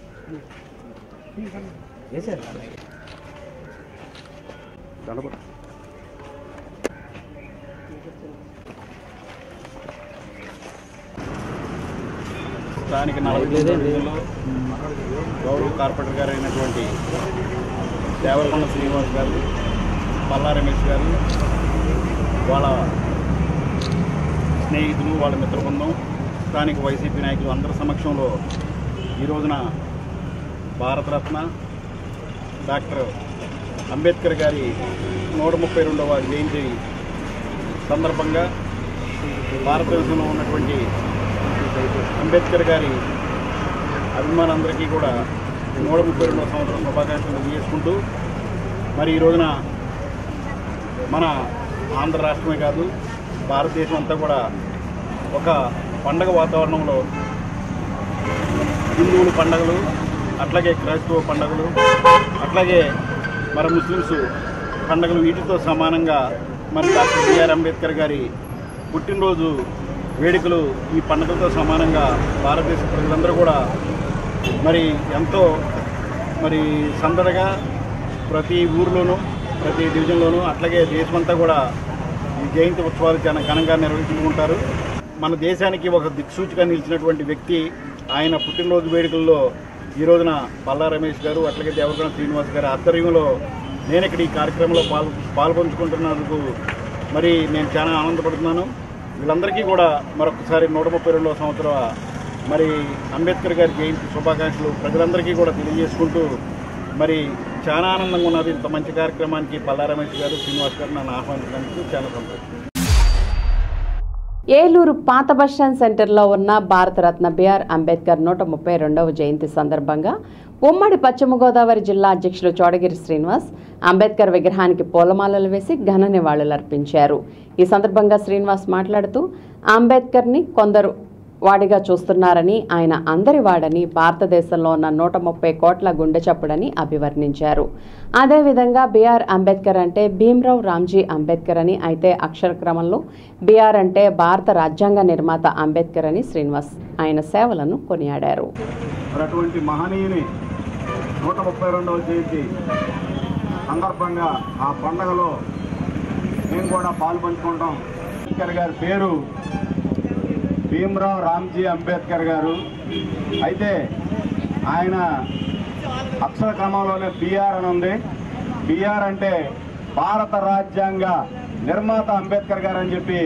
స్థానిక నలభై తొమ్మిదిలో గౌరవ కార్పొరేటర్ గారు అయినటువంటి దేవరకొండ శ్రీనివాస్ గారు, పల్లా రమేష్ గారు, వాళ్ళ స్నేహితులు, వాళ్ళ మిత్ర బృందం, స్థానిక వైసీపీ నాయకులు అందరి సమక్షంలో ఈ రోజున భారతరత్న డాక్టర్ అంబేద్కర్ గారి నూట ముప్పై రెండవ జయంతి సందర్భంగా భారతదేశంలో ఉన్నటువంటి అంబేద్కర్ గారి అభిమానులందరికీ కూడా నూట ముప్పై రెండవ సంవత్సరం శుభాకాంక్షలు తెలియజేసుకుంటూ, మరి ఈ రోజున మన ఆంధ్ర రాష్ట్రమే కాదు భారతదేశం అంతా కూడా ఒక పండగ వాతావరణంలో హిందువుల పండుగలు, అట్లాగే క్రైస్తవ పండుగలు, అట్లాగే మరి ముస్లిమ్స్ పండుగలు వీటితో సమానంగా మరి డాక్టర్ బిఆర్ అంబేద్కర్ గారి పుట్టినరోజు వేడుకలు ఈ పండుగలతో సమానంగా భారతదేశ ప్రజలందరూ కూడా మరి ఎంతో మరి సందడిగా ప్రతి ఊరిలోనూ ప్రతి డివిజన్లోనూ అట్లాగే దేశమంతా కూడా ఈ జయంతి ఉత్సవాలు చాలా ఘనంగా నిర్వహించుకుంటారు. మన దేశానికి ఒక దిక్సూచిగా నిలిచినటువంటి వ్యక్తి ఆయన పుట్టినరోజు వేడుకల్లో ఈ రోజున పల్లా రమేష్ గారు అట్లాగే దేవరకొండ శ్రీనివాస్ గారి ఆధ్వర్యంలో నేను ఇక్కడ ఈ కార్యక్రమంలో పాల్ పాల్పంచుకుంటున్నందుకు మరి నేను చాలా ఆనందపడుతున్నాను. వీళ్ళందరికీ కూడా మరొకసారి నూట ముప్పై రెండవ సంవత్సరం మరి అంబేద్కర్ గారి జయంతి శుభాకాంక్షలు ప్రజలందరికీ కూడా తెలియజేసుకుంటూ మరి చాలా ఆనందంగా ఉన్నది. ఇంత మంచి కార్యక్రమానికి పల్లా రమేష్ గారు, శ్రీనివాస్ గారు నన్ను ఆహ్వానించడానికి చాలా సంతోషం. ఏలూరు పాత బస్టాండ్ సెంటర్లో ఉన్న భారతరత్న బిఆర్ అంబేద్కర్ నూట ముప్పై రెండవ జయంతి సందర్భంగా ఉమ్మడి పశ్చిమ గోదావరి జిల్లా అధ్యక్షులు చోడగిరి శ్రీనివాస్ అంబేద్కర్ విగ్రహానికి పూలమాలలు వేసి ఘన నివాళులర్పించారు. ఈ సందర్భంగా శ్రీనివాస్ మాట్లాడుతూ అంబేద్కర్ని కొందరు వాడిగా చూస్తున్నారని, ఆయన అందరి వాడని, భారతదేశంలో ఉన్న నూట ముప్పై కోట్ల గుండె చప్పుడని అభివర్ణించారు. అదేవిధంగా బిఆర్ అంబేద్కర్ అంటే భీమ్రావ్ రామ్జీ అంబేద్కర్ అని, అయితే అక్షర క్రమంలో బిఆర్ అంటే భారత రాజ్యాంగ నిర్మాత అంబేద్కర్ అని శ్రీనివాస్ ఆయన సేవలను కొనియాడారు. అటువంటి మహనీయుని నూట ముప్పై రెండవ జయంతి సందర్భంగా ఆ పండుగలో మేము కూడా పాల్పంచుకుంటాం. అంబేద్కర్ గారి పేరు భీమ్రావ్ రామ్జీ అంబేద్కర్ గారు. అయితే ఆయన అక్షర క్రమంలోనే బిఆర్ అని ఉంది. బిఆర్ అంటే భారత రాజ్యాంగ నిర్మాత అంబేద్కర్ గారు అని చెప్పి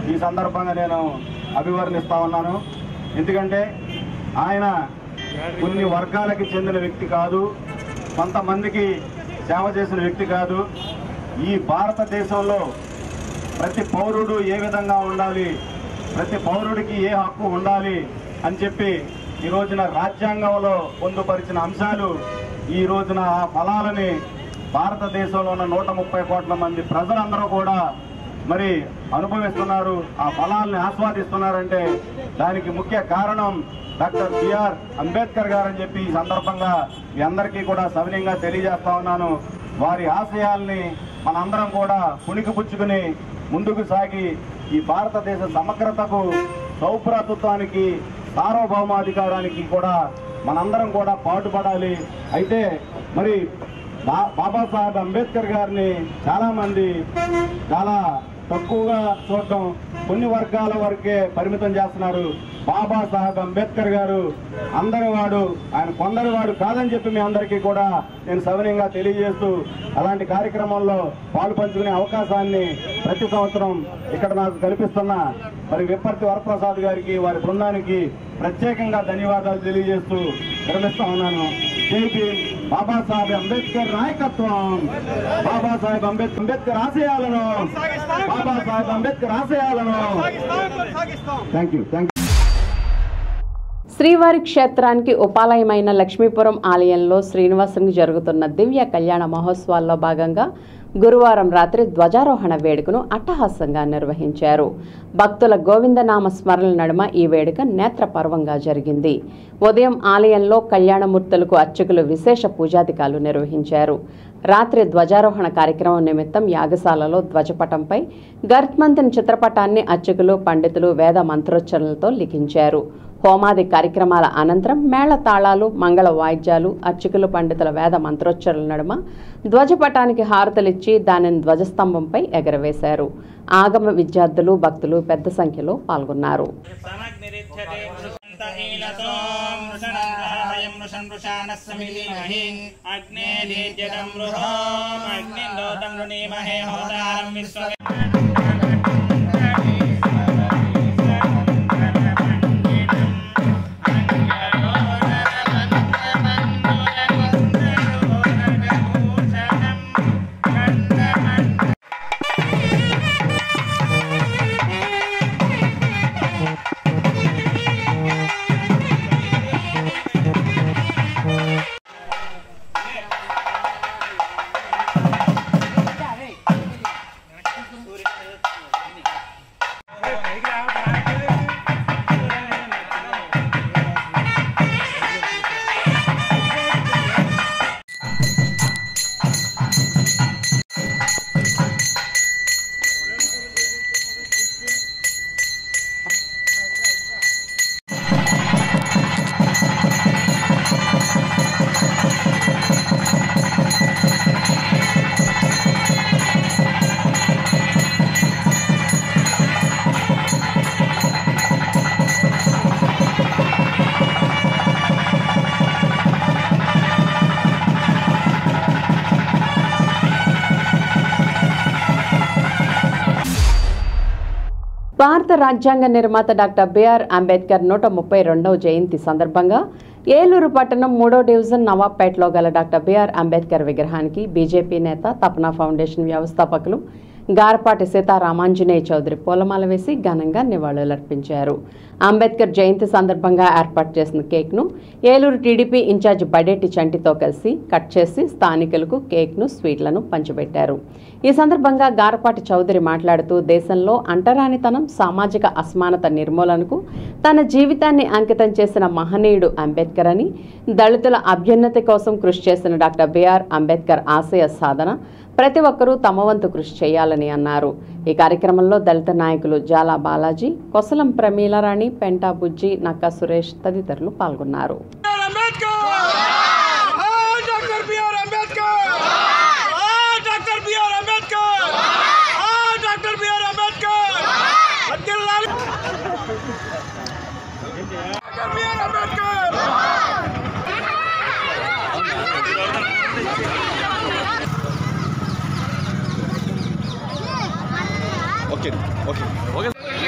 ఈ సందర్భంగా నేను అభివర్ణిస్తా ఉన్నాను. ఎందుకంటే ఆయన కొన్ని వర్గాలకి చెందిన వ్యక్తి కాదు, కొంతమందికి సేవ చేసిన వ్యక్తి కాదు. ఈ భారతదేశంలో ప్రతి పౌరుడు ఏ విధంగా ఉండాలి, ప్రతి పౌరుడికి ఏ హక్కు ఉండాలి అని చెప్పి ఈ రోజున రాజ్యాంగంలో పొందుపరిచిన అంశాలు ఈ రోజున ఆ ఫలాలని భారతదేశంలో ఉన్న నూట ముప్పై కోట్ల మంది ప్రజలందరూ కూడా మరి అనుభవిస్తున్నారు, ఆ ఫలాల్ని ఆస్వాదిస్తున్నారంటే దానికి ముఖ్య కారణం డాక్టర్ బిఆర్ అంబేద్కర్ గారు అని చెప్పి ఈ సందర్భంగా మీ అందరికీ కూడా సవినయంగా తెలియజేస్తా ఉన్నాను. వారి ఆశయాల్ని మనందరం కూడా పుణికిపుచ్చుకుని ముందుకు సాగి ఈ భారతదేశ సమగ్రతకు, సౌభ్రాతృత్వానికి, సార్వభౌమాధికారానికి కూడా మనందరం కూడా పాటుపడాలి. అయితే మరి బా బాబాసాహెబ్ అంబేద్కర్ గారిని చాలామంది చాలా తక్కువగా చూడటం, కొన్ని వర్గాల వరకే పరిమితం చేస్తున్నారు. బాబాసాహెబ్ అంబేద్కర్ గారు అందరి వాడు, ఆయన కొందరి వాడు కాదని చెప్పి మీ అందరికీ కూడా నేను సవినయంగా తెలియజేస్తూ అలాంటి కార్యక్రమంలో పాలు పంచుకునే అవకాశాన్ని ప్రతి సంవత్సరం ఇక్కడ నాకు కల్పిస్తున్న మరి విప్పర్తి వరప్రసాద్ గారికి, వారి బృందానికి ప్రత్యేకంగా ధన్యవాదాలు తెలియజేస్తూ విరమిస్తా ఉన్నాను. జై భీమ్. బాబాసాహెబ్ అంబేద్కర్ నాయకత్వం, బాబాసాహెబ్ అంబేద్కర్ అంబేద్కర్ ఆశయాలను, బాబాసాహెబ్ అంబేద్కర్ ఆశయాలను. Thank you thank you. శ్రీవారి క్షేత్రానికి ఉపాలయమైన లక్ష్మీపురం ఆలయంలో శ్రీనివాసునికి జరుగుతున్న దివ్య కళ్యాణ మహోత్సవాల్లో భాగంగా గురువారం రాత్రి ధ్వజారోహణ వేడుకను అట్టహాసంగా నిర్వహించారు. భక్తుల గోవిందనామ స్మరణ నడుమ ఈ వేడుక నేత్రపర్వంగా జరిగింది. ఉదయం ఆలయంలో కళ్యాణమూర్తులకు అర్చకులు విశేష పూజాధికాలు నిర్వహించారు. రాత్రి ధ్వజారోహణ కార్యక్రమం నిమిత్తం యాగశాలలో ధ్వజపటంపై గరుత్మంతుని చిత్రపటాన్ని అర్చకులు, పండితులు వేద మంత్రోచ్చరణలతో లిఖించారు. హోమాది కార్యక్రమాల అనంతరం మేళ తాళాలు, మంగళ వాయిద్యాలు, అర్చకులు, పండితుల వేద మంత్రోచ్చరణల నడుమ ధ్వజపటానికి హారతలిచ్చి దానిని ధ్వజస్తంభంపై ఎగరవేశారు. ఆగమ విద్యార్థులు, భక్తులు పెద్ద సంఖ్యలో పాల్గొన్నారు. భారత రాజ్యాంగ నిర్మాత డాక్టర్ బిఆర్ అంబేద్కర్ నూట ముప్పై రెండవ జయంతి సందర్భంగా ఏలూరు పట్టణం మూడో డివిజన్ నవాబ్పేటలో గల డాక్టర్ బిఆర్ అంబేద్కర్ విగ్రహానికి బీజేపీ నేత తపనా ఫౌండేషన్ వ్యవస్థాపకులు గారపాటి సీతారామాంజనేయ చౌదరి పూలమాల వేసి ఘనంగా నివాళులర్పించారు. అంబేద్కర్ జయంతి సందర్భంగా ఏర్పాటు చేసిన కేక్ను ఏలూరు టీడీపీ ఇన్ఛార్జ్ బడేటి చంటితో కలిసి కట్ చేసి స్థానికులకు కేక్ను, స్వీట్లను పంచిపెట్టారు. ఈ సందర్భంగా గారపాటి చౌదరి మాట్లాడుతూ దేశంలో అంటరానితనం, సామాజిక అసమానత నిర్మూలనకు తన జీవితాన్ని అంకితం చేసిన మహనీయుడు అంబేద్కర్ అని, దళితుల అభ్యున్నతి కోసం కృషి చేసిన డాక్టర్ బిఆర్ అంబేద్కర్ ఆశయ సాధన ప్రతి ఒక్కరూ తమ వంతు కృషి చేయాలని అన్నారు. ఈ కార్యక్రమంలో దళిత నాయకులు జాలా బాలాజీ, కొసలం ప్రమీలారాణి, పెంటా బుజ్జి, నక్కా సురేష్ తదితరులు పాల్గొన్నారు. ఓకే ఓకే ఓకే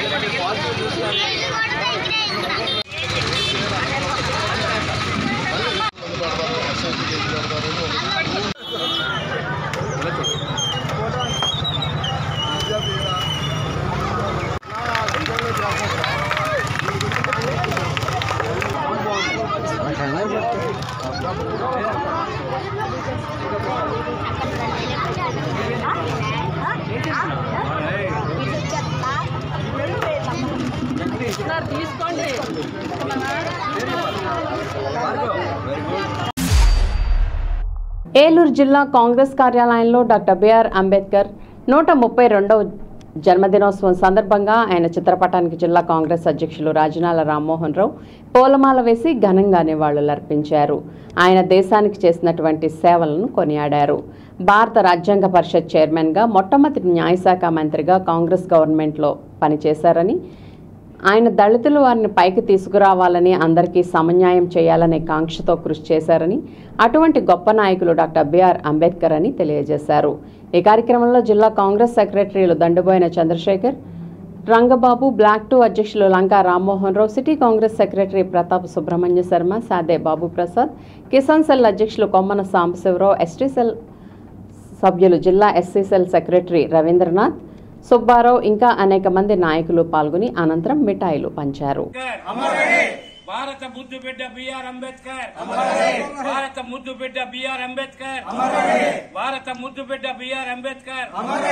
ఏలూరు జిల్లా కాంగ్రెస్ కార్యాలయంలో డాక్టర్ బిఆర్ అంబేద్కర్ నూట ముప్పై రెండవ జన్మదినోత్సవం సందర్భంగా ఆయన చిత్రపటానికి జిల్లా కాంగ్రెస్ అధ్యక్షులు రాజనాల రామ్మోహన్ రావు పూలమాల వేసి ఘనంగా నివాళులర్పించారు. ఆయన దేశానికి చేసినటువంటి సేవలను కొనియాడారు. భారత రాజ్యాంగ పరిషత్ చైర్మన్గా మొట్టమొదటి న్యాయశాఖ మంత్రిగా కాంగ్రెస్ గవర్నమెంట్లో పనిచేశారని, ఆయన దళితులు వారిని పైకి తీసుకురావాలని, అందరికీ సమన్యాయం చేయాలనే కాంక్షతో కృషి చేశారని, అటువంటి గొప్ప నాయకులు డాక్టర్ బిఆర్ అంబేద్కర్ అని తెలియజేశారు. ఈ కార్యక్రమంలో జిల్లా కాంగ్రెస్ సెక్రటరీలు దండుబోయిన చంద్రశేఖర్, రంగబాబు, బ్లాక్ టూ అధ్యక్షులు Lanka Rammohan Rao, city Congress secretary Pratap Subrahmanya Sarma, Sade Babu Prasad, Kisan cell అధ్యక్షులు కొమ్మన సాంబశివరావు, ఎస్టీ సెల్ సభ్యులు జిల్లా SC cell secretary Rabindranath, Subbarao ఇంకా అనేక మంది నాయకులు పాల్గొని అనంతరం మిఠాయిలు పంచారు. భారత ముద్దు బిడ్డ బిఆర్ అంబేద్కర్, భారత ముద్దు బిడ్డ బిఆర్ అంబేద్కర్, భారత ముద్దు బిడ్డ బిఆర్ అంబేద్కర్.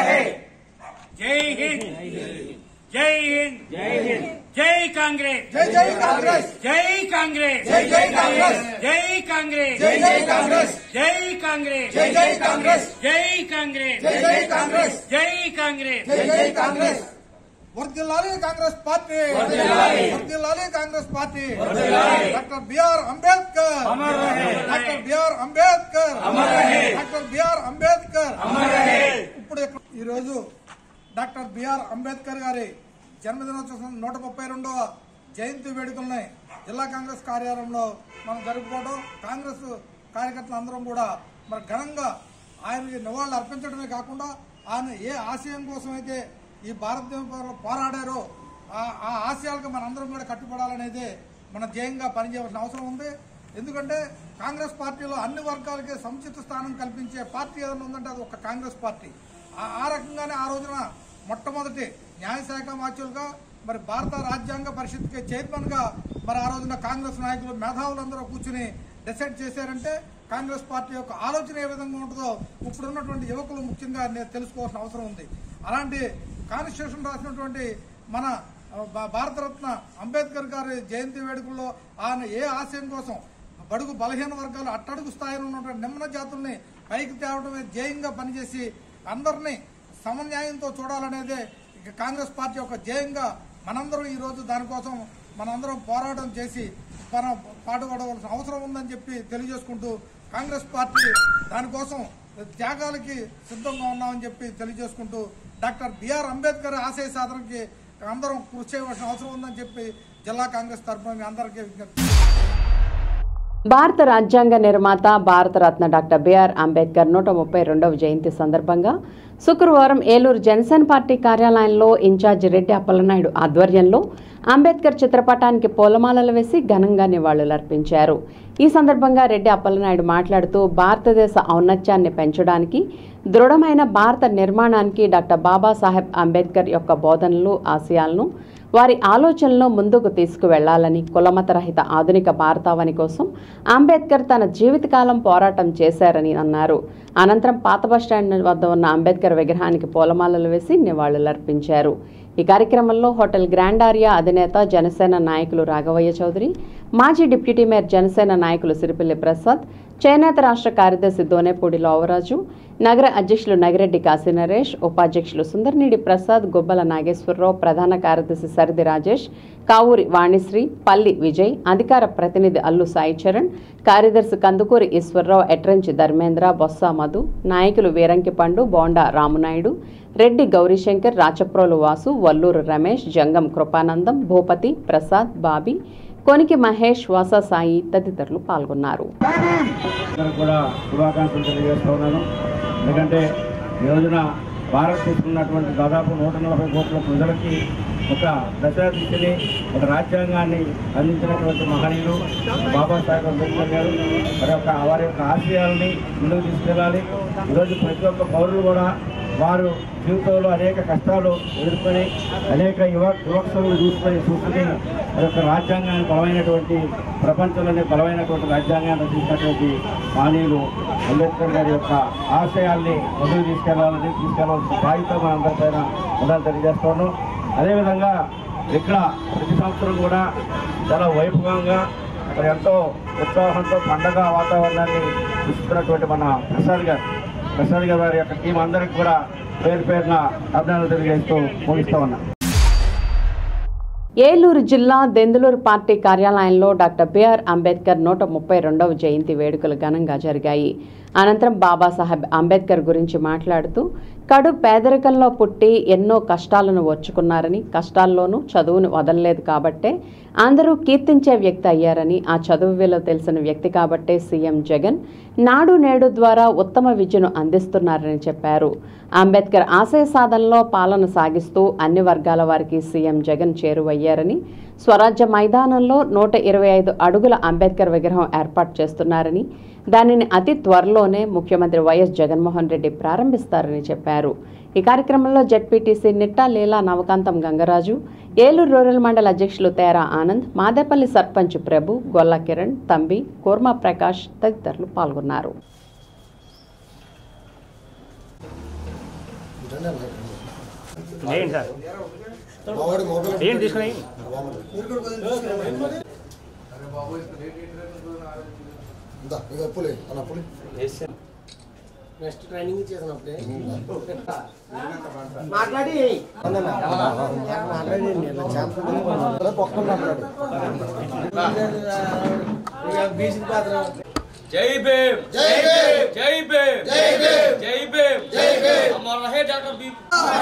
జై హింద్, జై హింద్, జై హింద్, జై కాంగ్రెస్, జై జై కాంగ్రెస్, జై కాంగ్రెస్, జై జై కాంగ్రెస్, జై కాంగ్రెస్, జై జై కాంగ్రెస్, జై కాంగ్రెస్, జై జై కాంగ్రెస్, జై కాంగ్రెస్, జై జై కాంగ్రెస్, జై కాంగ్రెస్, జై జై కాంగ్రెస్. వర్ధిల్లాలి కాంగ్రెస్ పార్టీ, వర్ధిల్లాలి Congress party. Doctor B R Ambedkar, doctor B R Ambedkar, doctor B R Ambedkar. ఇప్పుడు ఈ రోజు డాక్టర్ బిఆర్ అంబేద్కర్ గారి జన్మదినోత్సవం నూట ముప్పై రెండవ జయంతి వేడుకల్ని జిల్లా కాంగ్రెస్ కార్యాలయంలో మనం జరుపుకోవడం, కాంగ్రెస్ కార్యకర్తలు అందరం కూడా మరి ఘనంగా ఆయనకి నివాళులు అర్పించడమే కాకుండా ఆయన ఏ ఆశయం కోసం అయితే ఈ భారతదేశంలో పోరాడారో ఆ ఆశయాలకు మనందరం కూడా కట్టుబడాలనేదే మన ధ్యేయంగా పనిచేయవలసిన అవసరం ఉంది. ఎందుకంటే కాంగ్రెస్ పార్టీలో అన్ని వర్గాలకి సముచిత స్థానం కల్పించే పార్టీ ఏదైనా ఉందంటే అది ఒక కాంగ్రెస్ పార్టీ. ఆ రకంగానే ఆ రోజున మొట్టమొదటి న్యాయశాఖ మాచులుగా మరి భారత రాజ్యాంగ పరిషత్కి చైర్మన్ గా మరి ఆ రోజున కాంగ్రెస్ నాయకులు మేధావులందరూ కూర్చుని డిసైడ్ చేశారంటే కాంగ్రెస్ పార్టీ యొక్క ఆలోచన ఏ విధంగా ఉంటుందో ఇప్పుడున్నటువంటి యువకులు ముఖ్యంగా తెలుసుకోవాల్సిన అవసరం ఉంది. అలాంటి కాన్స్టిట్యూషన్ రాసినటువంటి మన భారతరత్న అంబేద్కర్ గారి జయంతి వేడుకల్లో ఆయన ఏ ఆశయం కోసం బడుగు బలహీన వర్గాలు అట్టడుగు స్థాయిలో ఉన్నటువంటి నిమ్న జాతుల్ని పైకి తేవడమే ధ్యేయంగా పనిచేసి అందరినీ సమన్యాయంతో చూడాలనేదే కాంగ్రెస్ పార్టీ యొక్క ధ్యేయంగా మనందరం ఈ రోజు దానికోసం మనందరం పోరాటం చేసి మన పాటుపడవలసిన అవసరం ఉందని చెప్పి తెలియజేసుకుంటూ కాంగ్రెస్ పార్టీ దానికోసం త్యాగాలకి సిద్ధంగా ఉన్నామని చెప్పి తెలియజేసుకుంటూ డాక్టర్ బిఆర్ అంబేద్కర్ ఆశయ సాధనకి అందరం కృషి చేయవలసిన అవసరం ఉందని చెప్పి జిల్లా కాంగ్రెస్ తరఫున మీ అందరికీ విజ్ఞప్తి. భారత రాజ్యాంగ నిర్మాత భారతరత్న డాక్టర్ బిఆర్ అంబేద్కర్ నూట ముప్పై రెండవ జయంతి సందర్భంగా శుక్రవారం ఏలూరు జనసేన పార్టీ కార్యాలయంలో ఇన్ఛార్జి రెడ్డి అప్పలనాయుడు ఆధ్వర్యంలో అంబేద్కర్ చిత్రపటానికి పూలమాలలు వేసి ఘనంగా నివాళులర్పించారు. ఈ సందర్భంగా రెడ్డి అప్పలనాయుడు మాట్లాడుతూ భారతదేశ ఔన్నత్యాన్ని పెంచడానికి, దృఢమైన భారత నిర్మాణానికి డాక్టర్ బాబాసాహెబ్ అంబేద్కర్ యొక్క బోధనలు, ఆశయాలను, వారి ఆలోచనలను ముందుకు తీసుకువెళ్లాలని, కులమతరహిత ఆధునిక భారతావని కోసం అంబేద్కర్ తన జీవితకాలం పోరాటం చేశారని అన్నారు. అనంతరం పాత బస్టాండ్ వద్ద ఉన్న అంబేద్కర్ విగ్రహానికి పూలమాలలు వేసి నివాళులర్పించారు. ఈ కార్యక్రమంలో హోటల్ గ్రాండ్ ఆరియా అధినేత జనసేన నాయకులు రాఘవయ్య చౌదరి, మాజీ డిప్యూటీ మేయర్ జనసేన నాయకులు సిరిపిల్లి ప్రసాద్, చేనేత రాష్ట్ర కార్యదర్శి దోనేపూడి లోవరాజు, నగర అధ్యక్షులు నగిరెడ్డి కాశీనరేష్, ఉపాధ్యక్షులు సుందర్నీడి ప్రసాద్, గుబ్బల నాగేశ్వరరావు, ప్రధాన కార్యదర్శి సరిది రాజేష్, కావూరి వాణిశ్రీ, పల్లి విజయ్, అధికార ప్రతినిధి అల్లు సాయి చరణ్, కార్యదర్శి కందుకూరి ఈశ్వరరావు, ఎట్రెంచి ధర్మేంద్ర, బొత్స మధు, నాయకులు వీరంకి పండు, బోండా రామునాయుడు, రెడ్డి గౌరీశంకర్, రాచప్రోలు వాసు, వల్లూరు రమేష్, జంగం కృపానందం, భూపతి, ప్రసాద్, బాబీ, కొనికి మహేష్, వాసా సాయి తదితరులు పాల్గొన్నారు. కూడా శుభాకాంక్షలు తెలియజేస్తున్నాను. ఎందుకంటే ఈ రోజున భారతదేశంలో ఉన్నటువంటి దాదాపు నూట నలభై కోట్ల ప్రజలకి ఒక దశాదిశని, ఒక రాజ్యాంగాన్ని అందించినటువంటి మహనీయులు బాబాసాహెబ్ అంబేద్కర్ గారు. మరి యొక్క వారి యొక్క ఆశయాలని ముందుకు తీసుకెళ్ళాలి. ఈరోజు ప్రతి ఒక్క పౌరులు కూడా వారు జీవితంలో అనేక కష్టాలు ఎదుర్కొని అనేక యువ యువకులను చూసుకొని చూసుకుని ఆ యొక్క రాజ్యాంగాన్ని బలమైనటువంటి ప్రపంచంలోనే బలమైనటువంటి రాజ్యాంగాన్ని రచించినటువంటి మానవులు అంబేద్కర్ గారి యొక్క ఆశయాల్ని ముందుకు తీసుకెళ్లాలని తీసుకెళ్లాల్సిన బాధ్యత మనందరిపైన ఉందని తెలియజేస్తున్నాం. అదేవిధంగా ఇక్కడ ప్రతి సంవత్సరం కూడా చాలా వైభవంగా మరి ఎంతో ఉత్సాహంతో పండగ వాతావరణాన్ని ఇస్తున్నటువంటి మన ప్రసాద్ గారు ప్రసాద్ గారి వారి యొక్క టీం అందరికీ కూడా పేరు పేరున అభినందనలు తెలియజేస్తూ ముగిస్తూ ఉన్నాం. ఏలూరు జిల్లా దెందులూరు పార్టీ కార్యాలయంలో డాక్టర్ బిఆర్ అంబేద్కర్ నూట ముప్పై రెండవ జయంతి వేడుకలు ఘనంగా జరిగాయి. అనంతరం బాబాసాహెబ్ అంబేద్కర్ గురించి మాట్లాడుతూ కడు పేదరికంలో పుట్టి ఎన్నో కష్టాలను ఓర్చుకున్నారని, కష్టాల్లోనూ చదువును వదలలేదు కాబట్టే అందరూ కీర్తించే వ్యక్తి అయ్యారని, ఆ చదువు విలువ తెలిసిన వ్యక్తి కాబట్టే సీఎం జగన్ నాడు నేడు ద్వారా ఉత్తమ విద్యను అందిస్తున్నారని చెప్పారు. అంబేద్కర్ ఆశయ సాధనలో పాలన సాగిస్తూ అన్ని వర్గాల వారికి సీఎం జగన్ చేరువయ్యారని, స్వరాజ్య మైదానంలో నూట ఇరవై ఐదు అడుగుల అంబేద్కర్ విగ్రహం ఏర్పాటు చేస్తున్నారని, దానిని అతి త్వరలోనే ముఖ్యమంత్రి వైఎస్ జగన్మోహన్ రెడ్డి ప్రారంభిస్తారని చెప్పారు. ఈ కార్యక్రమంలో జెడ్పీటీసీ నిట్టా లీలా నవకాంతం గంగరాజు, ఏలూరు రూరల్ మండల అధ్యక్షులు తేరా ఆనంద్, మాదేపల్లి సర్పంచ్ ప్రభు, గొల్ల కిరణ్, తంబి, కూర్మా ప్రకాష్ తదితరులు పాల్గొన్నారు. నెక్స్ట్ ట్రైనింగ్ చేసినప్పుడే మాట్లాడి జై భీమ్ జై భీమ్ జై భీమ్ జై భీమ్ జై భీమ్ జై భీమ్ అమర్ రహే డాక్టర్ భీమ్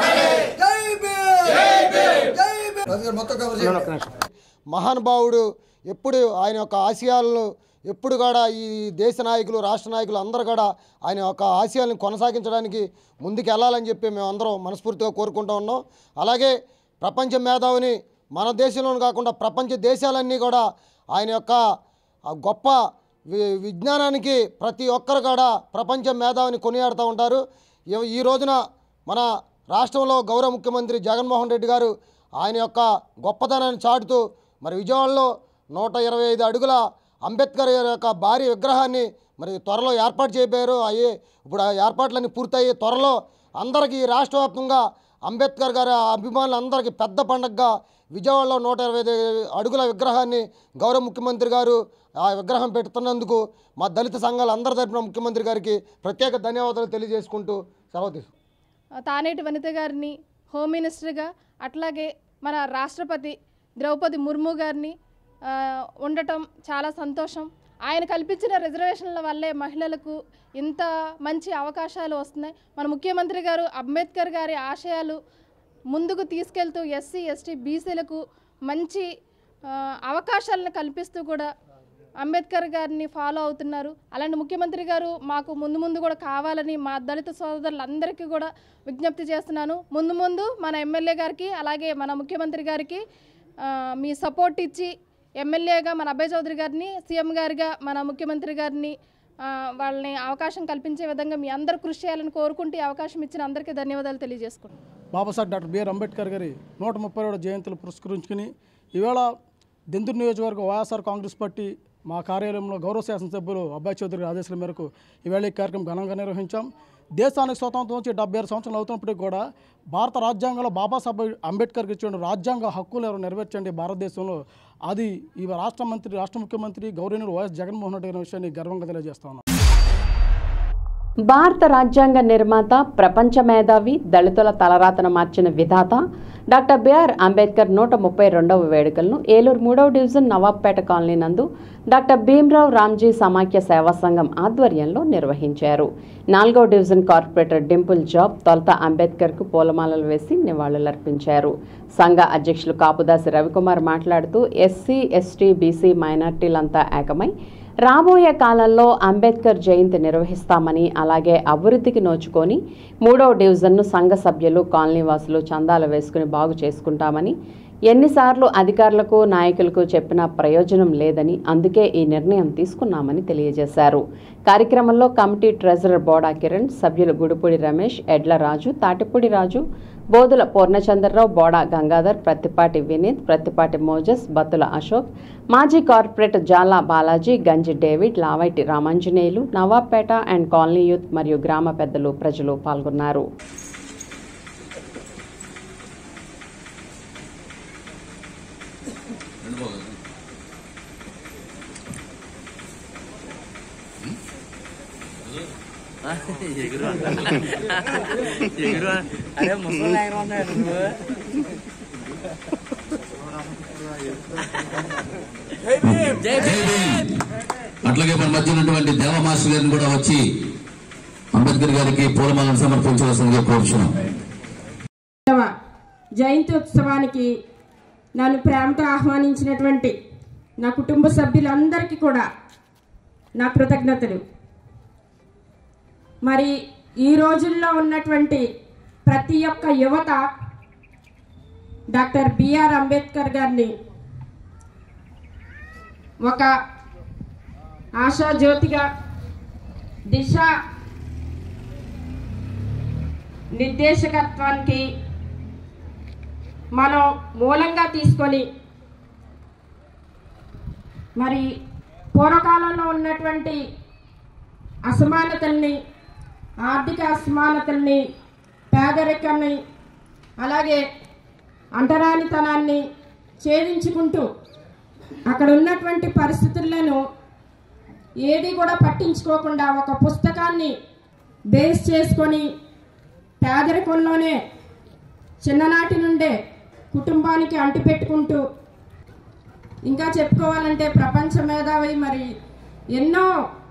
జై భీమ్ జై భీమ్ జై భీమ్. మొత్తం కవర్ మహానుభావుడు ఎప్పుడు ఆయన యొక్క ఆశయాలను ఎప్పుడు కూడా ఈ దేశ నాయకులు రాష్ట్ర నాయకులు అందరూ కూడా ఆయన యొక్క ఆశయాలను కొనసాగించడానికి ముందుకు వెళ్ళాలని చెప్పి మేము అందరం మనస్ఫూర్తిగా కోరుకుంటూ ఉన్నాం. అలాగే ప్రపంచ మేధావిని మన దేశంలోనే కాకుండా ప్రపంచ దేశాలన్నీ కూడా ఆయన యొక్క గొప్ప విజ్ఞానానికి ప్రతి ఒక్కరు కూడా ప్రపంచ మేధావిని కొనియాడుతూ ఉంటారు. ఈ రోజున మన రాష్ట్రంలో గౌరవ ముఖ్యమంత్రి జగన్మోహన్ రెడ్డి గారు ఆయన యొక్క గొప్పతనాన్ని చాటుతూ మరి విజయవాడలో నూట ఇరవై ఐదు అడుగుల అంబేద్కర్ యొక్క భారీ విగ్రహాన్ని మరి త్వరలో ఏర్పాటు చేయబోయారు. అయ్యే ఇప్పుడు ఆ ఏర్పాట్లన్నీ పూర్తయ్యే త్వరలో అందరికీ రాష్ట్ర వ్యాప్తంగా అంబేద్కర్ గారి అభిమానులందరికీ పెద్ద పండుగగా విజయవాడలో నూట ఇరవై ఐదు అడుగుల విగ్రహాన్ని గౌరవ ముఖ్యమంత్రి గారు ఆ విగ్రహం పెడుతున్నందుకు మా దళిత సంఘాలు అందరి తరపున ముఖ్యమంత్రి గారికి ప్రత్యేక ధన్యవాదాలు తెలియజేసుకుంటూ సెలవు తీసుకుంటాం. తానేటి వనిత గారిని హోమ్ మినిస్టర్గా, అట్లాగే మన రాష్ట్రపతి ద్రౌపది ముర్ము గారిని ఉండటం చాలా సంతోషం. ఆయన కల్పించిన రిజర్వేషన్ల వల్లే మహిళలకు ఇంత మంచి అవకాశాలు వస్తున్నాయి. మన ముఖ్యమంత్రి గారు అంబేద్కర్ గారి ఆశయాలు ముందుకు తీసుకెళ్తూ ఎస్సీ ఎస్టీ బీసీలకు మంచి అవకాశాలను కల్పిస్తూ కూడా అంబేద్కర్ గారిని ఫాలో అవుతున్నారు. అలాంటి ముఖ్యమంత్రి గారు మాకు ముందు ముందు కూడా కావాలని మా దళిత సోదరులందరికీ కూడా విజ్ఞప్తి చేస్తున్నాను. ముందు ముందు మన ఎమ్మెల్యే గారికి అలాగే మన ముఖ్యమంత్రి గారికి మీ సపోర్ట్ ఇచ్చి ఎమ్మెల్యేగా మన అభయ్ చౌదరి గారిని, సీఎం గారిగా మన ముఖ్యమంత్రి గారిని వాళ్ళని అవకాశం కల్పించే విధంగా మీ అందరూ కృషి చేయాలని కోరుకుంటూ అవకాశం ఇచ్చిన అందరికీ ధన్యవాదాలు తెలియజేసుకుంటున్నాను. బాబాసాహెబ్ డాక్టర్ బిఆర్ అంబేద్కర్ గారి నూట ముప్పై ఏడవ జయంతులు పురస్కరించుకుని ఈవేళ దెందులూరు నియోజకవర్గం వైఎస్ఆర్ కాంగ్రెస్ పార్టీ మా కార్యాలయంలో గౌరవ శాసనసభ్యులు అభయ్ చౌదరి ఆదేశాల మేరకు ఈవేళ ఈ కార్యక్రమం ఘనంగా నిర్వహించాం. దేశానికి స్వతంత్రం వచ్చి డెబ్బై ఆరు సంవత్సరాలు అవుతున్నప్పటికీ కూడా భారత రాజ్యాంగంలో బాబాసాహెబ్ అంబేద్కర్కి ఇచ్చిన రాజ్యాంగ హక్కులు ఎవరు నెరవేర్చండి భారతదేశంలో, అది ఈ రాష్ట్ర మంత్రి రాష్ట్ర ముఖ్యమంత్రి గౌరవనీయులు వైఎస్ జగన్మోహన్ రెడ్డి గారి విషయాన్ని గర్వంగా తెలియజేస్తా ఉన్నాం. భారత రాజ్యాంగ నిర్మాత, ప్రపంచ మేధావి, దళితుల తలరాతను మార్చిన విధాత డాక్టర్ బిఆర్ అంబేద్కర్ నూట ముప్పై రెండవ వేడుకలను ఏలూరు మూడవ డివిజన్ నవాబ్పేట కాలనీ నందు డాక్టర్ భీమ్రావ్ రామ్జీ సమాఖ్య సేవా సంఘం ఆధ్వర్యంలో నిర్వహించారు. నాలుగవ డివిజన్ కార్పొరేటర్ డింపుల్ జాబ్ తొలుత అంబేద్కర్కు పూలమాలలు వేసి నివాళులర్పించారు. సంఘ అధ్యక్షులు కాపుదాసి రవికుమార్ మాట్లాడుతూ ఎస్సీ ఎస్టీ బీసీ మైనార్టీలంతా ఏకమై రాబోయే కాలంలో అంబేద్కర్ జయంతి నిర్వహిస్తామని, అలాగే అభివృద్ధికి నోచుకొని మూడవ డివిజన్ను సంఘ సభ్యులు కాలనీవాసులు చందాలు వేసుకుని బాగు చేసుకుంటామని, ఎన్నిసార్లు అధికారులకు నాయకులకు చెప్పినా ప్రయోజనం లేదని, అందుకే ఈ నిర్ణయం తీసుకున్నామని తెలియజేశారు. కార్యక్రమంలో కమిటీ ట్రెజరర్ బోడా కిరణ్, సభ్యులు గుడిపూడి రమేష్, ఎడ్ల రాజు, తాటిపూడి రాజు, బోధుల పూర్ణచంద్రరావు, బోడా గంగాధర్, ప్రత్తిపాటి వినీత్, ప్రత్తిపాటి మోజస్, బత్తుల అశోక్, మాజీ corporator Jala Balaji, Ganji David, Lavaiti Ramanjaneyulu, Navabpet and colony youth మరియు గ్రామ పెద్దలు ప్రజలు పాల్గొన్నారు. ఎగురు ఎగురు అరే ముసలి ఎగురు ఉన్నాడు నువ్వు. అట్లాగే మన మధ్య ఉన్నటువంటి దేవ మాస్టర్ గారిని కూడా వచ్చి అంబేద్కర్ గారికి పూలమాలను సమర్పించవలసిందిగా కోరుచున్నాం. జయంతి ఉత్సవానికి నన్ను ప్రేమతో ఆహ్వానించినటువంటి నా కుటుంబ సభ్యులందరికీ కూడా నా కృతజ్ఞతలు. మరి ఈ రోజుల్లో ఉన్నటువంటి ప్రతి ఒక్క యువత డాక్టర్ బిఆర్ అంబేద్కర్ గారిని ఒక ఆశాజ్యోతిగా, దిశ నిర్దేశకత్వానికి మనం మూలంగా తీసుకొని మరి పూర్వకాలంలో ఉన్నటువంటి అసమానతల్ని, ఆర్థిక అసమానతల్ని, పేదరికాన్ని, అలాగే అంటరానితనాన్ని ఛేదించుకుంటూ అక్కడ ఉన్నటువంటి పరిస్థితులను ఏది కూడా పట్టించుకోకుండా ఒక పుస్తకాన్ని బేస్ చేసుకొని పేదరికంలోనే చిన్ననాటి నుండే కుటుంబానికి అంటిపెట్టుకుంటూ ఇంకా చెప్పుకోవాలంటే ప్రపంచ మేధావి, మరి ఎన్నో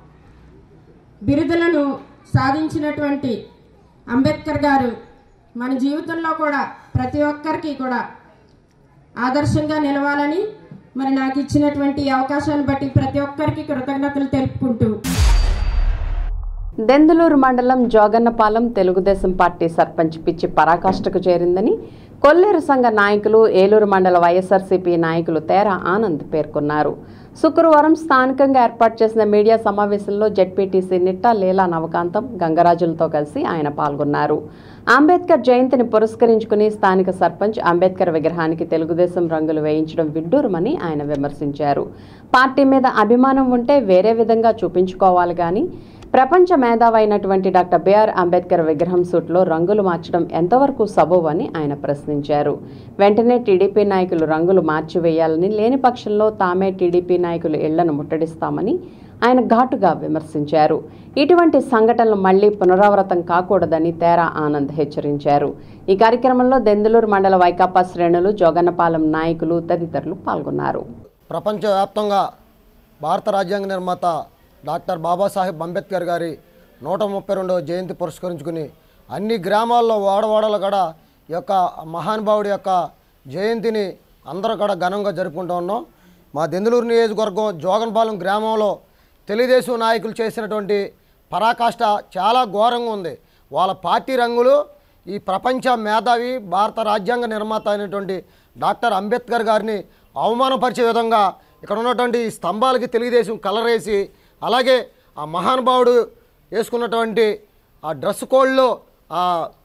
బిరుదులను సాధించినటువంటి అంబేద్కర్ గారు మన జీవితంలో కూడా ప్రతి ఒక్కరికి కూడా ఆదర్శంగా నిలవాలని మరి నాకు ఇచ్చినటువంటి అవకాశాన్ని బట్టి ప్రతి ఒక్కరికి కృతజ్ఞతలు తెలుపుకుంటూ. దెందులూరు మండలం జోగన్నపాలెం తెలుగుదేశం పార్టీ సర్పంచ్ పిచ్చి పరాకాష్ఠకు చేరిందని కొల్లేరు సంఘ నాయకులు, ఏలూరు మండల వైఎస్ఆర్సీపీ నాయకులు తేరా ఆనంద్ పేర్కొన్నారు. శుక్రవారం స్థానికంగా ఏర్పాటు చేసిన మీడియా సమావేశంలో జెడ్పీటీసీ నిట్టా లీలా నవకాంతం, గంగరాజులతో కలిసి ఆయన పాల్గొన్నారు. అంబేద్కర్ జయంతిని పురస్కరించుకుని స్థానిక సర్పంచ్ అంబేద్కర్ విగ్రహానికి తెలుగుదేశం రంగులు వేయించడం విడ్డూరమని ఆయన విమర్శించారు. పార్టీ మీద అభిమానం ఉంటే వేరే విధంగా చూపించుకోవాలి కానీ ప్రపంచ మేధావైనటువంటి డాక్టర్ బిఆర్ అంబేద్కర్ విగ్రహం సూట్లో రంగులు మార్చడం ఎంతవరకు సబబు అని ఆయన ప్రశ్నించారు. వెంటనే టీడీపీ నాయకులు రంగులు మార్చివేయాలని, లేని పక్షంలో తామే టీడీపీ నాయకులు ఇళ్లను ముట్టడిస్తామని ఆయన ఘాటుగా విమర్శించారు. ఇటువంటి సంఘటనలు మళ్లీ పునరావృతం కాకూడదని తేరా ఆనంద్ హెచ్చరించారు. ఈ కార్యక్రమంలో దెందులూరు మండల వైకాపా శ్రేణులు, జోగన్నపాలెం నాయకులు తదితరులు పాల్గొన్నారు. ప్రపంచవ్యాప్తంగా భారత రాజ్యాంగ నిర్మాత డాక్టర్ బాబాసాహెబ్ అంబేద్కర్ గారి నూట ముప్పై రెండవ జయంతి పురస్కరించుకుని అన్ని గ్రామాల్లో వాడవాడలు కూడా ఈ యొక్క మహానుభావుడి యొక్క జయంతిని అందరూ కూడా ఘనంగా జరుపుకుంటూ ఉన్నాం. మా దెందులూరు నియోజకవర్గం జోగన్పాలెం గ్రామంలో తెలుగుదేశం నాయకులు చేసినటువంటి పరాకాష్ఠ చాలా ఘోరంగా ఉంది. వాళ్ళ పార్టీ రంగులు ఈ ప్రపంచ మేధావి, భారత రాజ్యాంగ నిర్మాత అయినటువంటి డాక్టర్ అంబేద్కర్ గారిని అవమానపరిచే విధంగా ఇక్కడ ఉన్నటువంటి స్తంభాలకి తెలుగుదేశం కలర్ వేసి, అలాగే ఆ మహానుభావుడు వేసుకున్నటువంటి ఆ డ్రెస్ కోడ్లో ఆ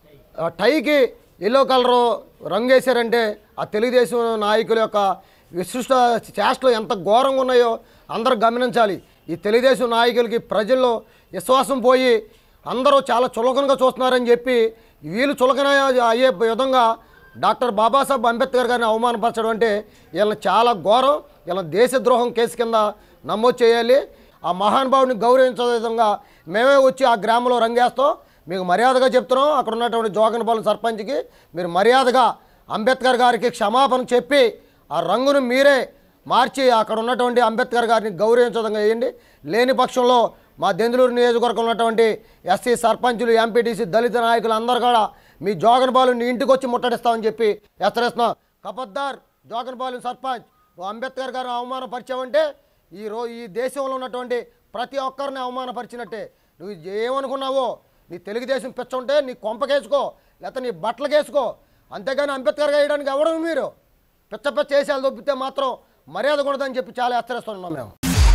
టైకి ఎల్లో కలరు రంగు వేశారంటే ఆ తెలుగుదేశం నాయకుల యొక్క విశిష్ట చేష్టలు ఎంత ఘోరంగా ఉన్నాయో అందరూ గమనించాలి. ఈ తెలుగుదేశం నాయకులకి ప్రజల్లో విశ్వాసం పోయి అందరూ చాలా చులకనగా చూస్తున్నారని చెప్పి వీళ్ళు చులకన అయ్యే విధంగా డాక్టర్ బాబాసాహెబ్ అంబేద్కర్ గారిని అవమానపరచడం అంటే వీళ్ళని చాలా ఘోరం. వీళ్ళ దేశద్రోహం కేసు కింద నమోదు చేయాలి. ఆ మహానుభావుడిని గౌరవించే విధంగా మేమే వచ్చి ఆ గ్రామంలో రంగేస్తాం. మీకు మర్యాదగా చెప్తున్నాం, అక్కడ ఉన్నటువంటి జోగనపాలెం సర్పంచ్కి మీరు మర్యాదగా అంబేద్కర్ గారికి క్షమాపణ చెప్పి ఆ రంగును మీరే మార్చి అక్కడ ఉన్నటువంటి అంబేద్కర్ గారిని గౌరవించే విధంగా వేయండి. లేని పక్షంలో మా దెందులూరు నియోజకవర్గంలో ఉన్నటువంటి ఎస్సీ సర్పంచులు, ఎంపీటీసీ, దళిత నాయకులు అందరూ కూడా మీ జోగనపాలెం ఇంటికి వచ్చి ముట్టడిస్తామని చెప్పి హెచ్చరిస్తున్నాం. కపద్దార్ జోగనపాలెం సర్పంచ్, నువ్వు అంబేద్కర్ గారిని అవమానపరిచావంటే ఈ రో ఈ దేశంలో ఉన్నటువంటి ప్రతి ఒక్కరిని అవమానపరిచినట్టే. నువ్వు ఏమనుకున్నావో, నీ తెలుగుదేశం పిచ్చ ఉంటే నీ కొంపకేసుకో, లేకపోతే నీ బట్టలకేసుకో, అంతేగాని అంబేద్కర్ గారు వేయడానికి ఎవరు మీరు పిచ్చ పిచ్చ చేసేది దొబ్బితే మాత్రం మర్యాద కూడదని చెప్పి చాలా హెచ్చరిస్తున్నాం మేము.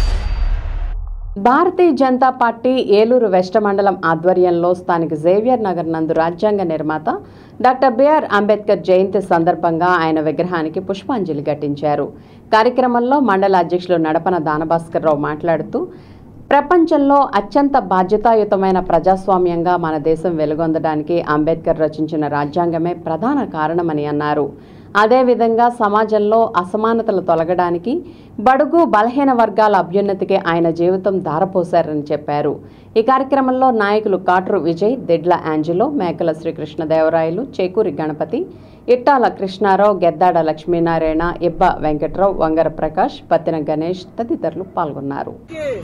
భారతీయ జనతా పార్టీ ఏలూరు వెస్ట్ మండలం ఆధ్వర్యంలో స్థానిక జేవియర్ నగర్ నందు రాజ్యాంగ నిర్మాత డాక్టర్ బిఆర్ అంబేద్కర్ జయంతి సందర్భంగా ఆయన విగ్రహానికి పుష్పాంజలి ఘటించారు. కార్యక్రమంలో మండల అధ్యక్షులు నడపన దానభాస్కర్ రావు మాట్లాడుతూ, ప్రపంచంలో అత్యంత బాధ్యతాయుతమైన ప్రజాస్వామ్యంగా మన దేశం వెలుగొందడానికి అంబేద్కర్ రచించిన రాజ్యాంగమే ప్రధాన కారణమని అన్నారు. అదేవిధంగా సమాజంలో అసమానతలు తొలగడానికి బడుగు బలహీన వర్గాల అభ్యున్నతికి ఆయన జీవితం ధారపోశారని చెప్పారు. ఈ కార్యక్రమంలో నాయకులు కాట్రు విజయ్, దెడ్ల యాంజలో, మేకల శ్రీకృష్ణదేవరాయలు, చేకూరి గణపతి, ఇట్టాల కృష్ణారావు, గెద్దాడ లక్ష్మీనారాయణ, ఇబ్బ వెంకట్రావు, వంగర ప్రకాష్, పత్తిన గణేష్ తదితరులు పాల్గొన్నారు.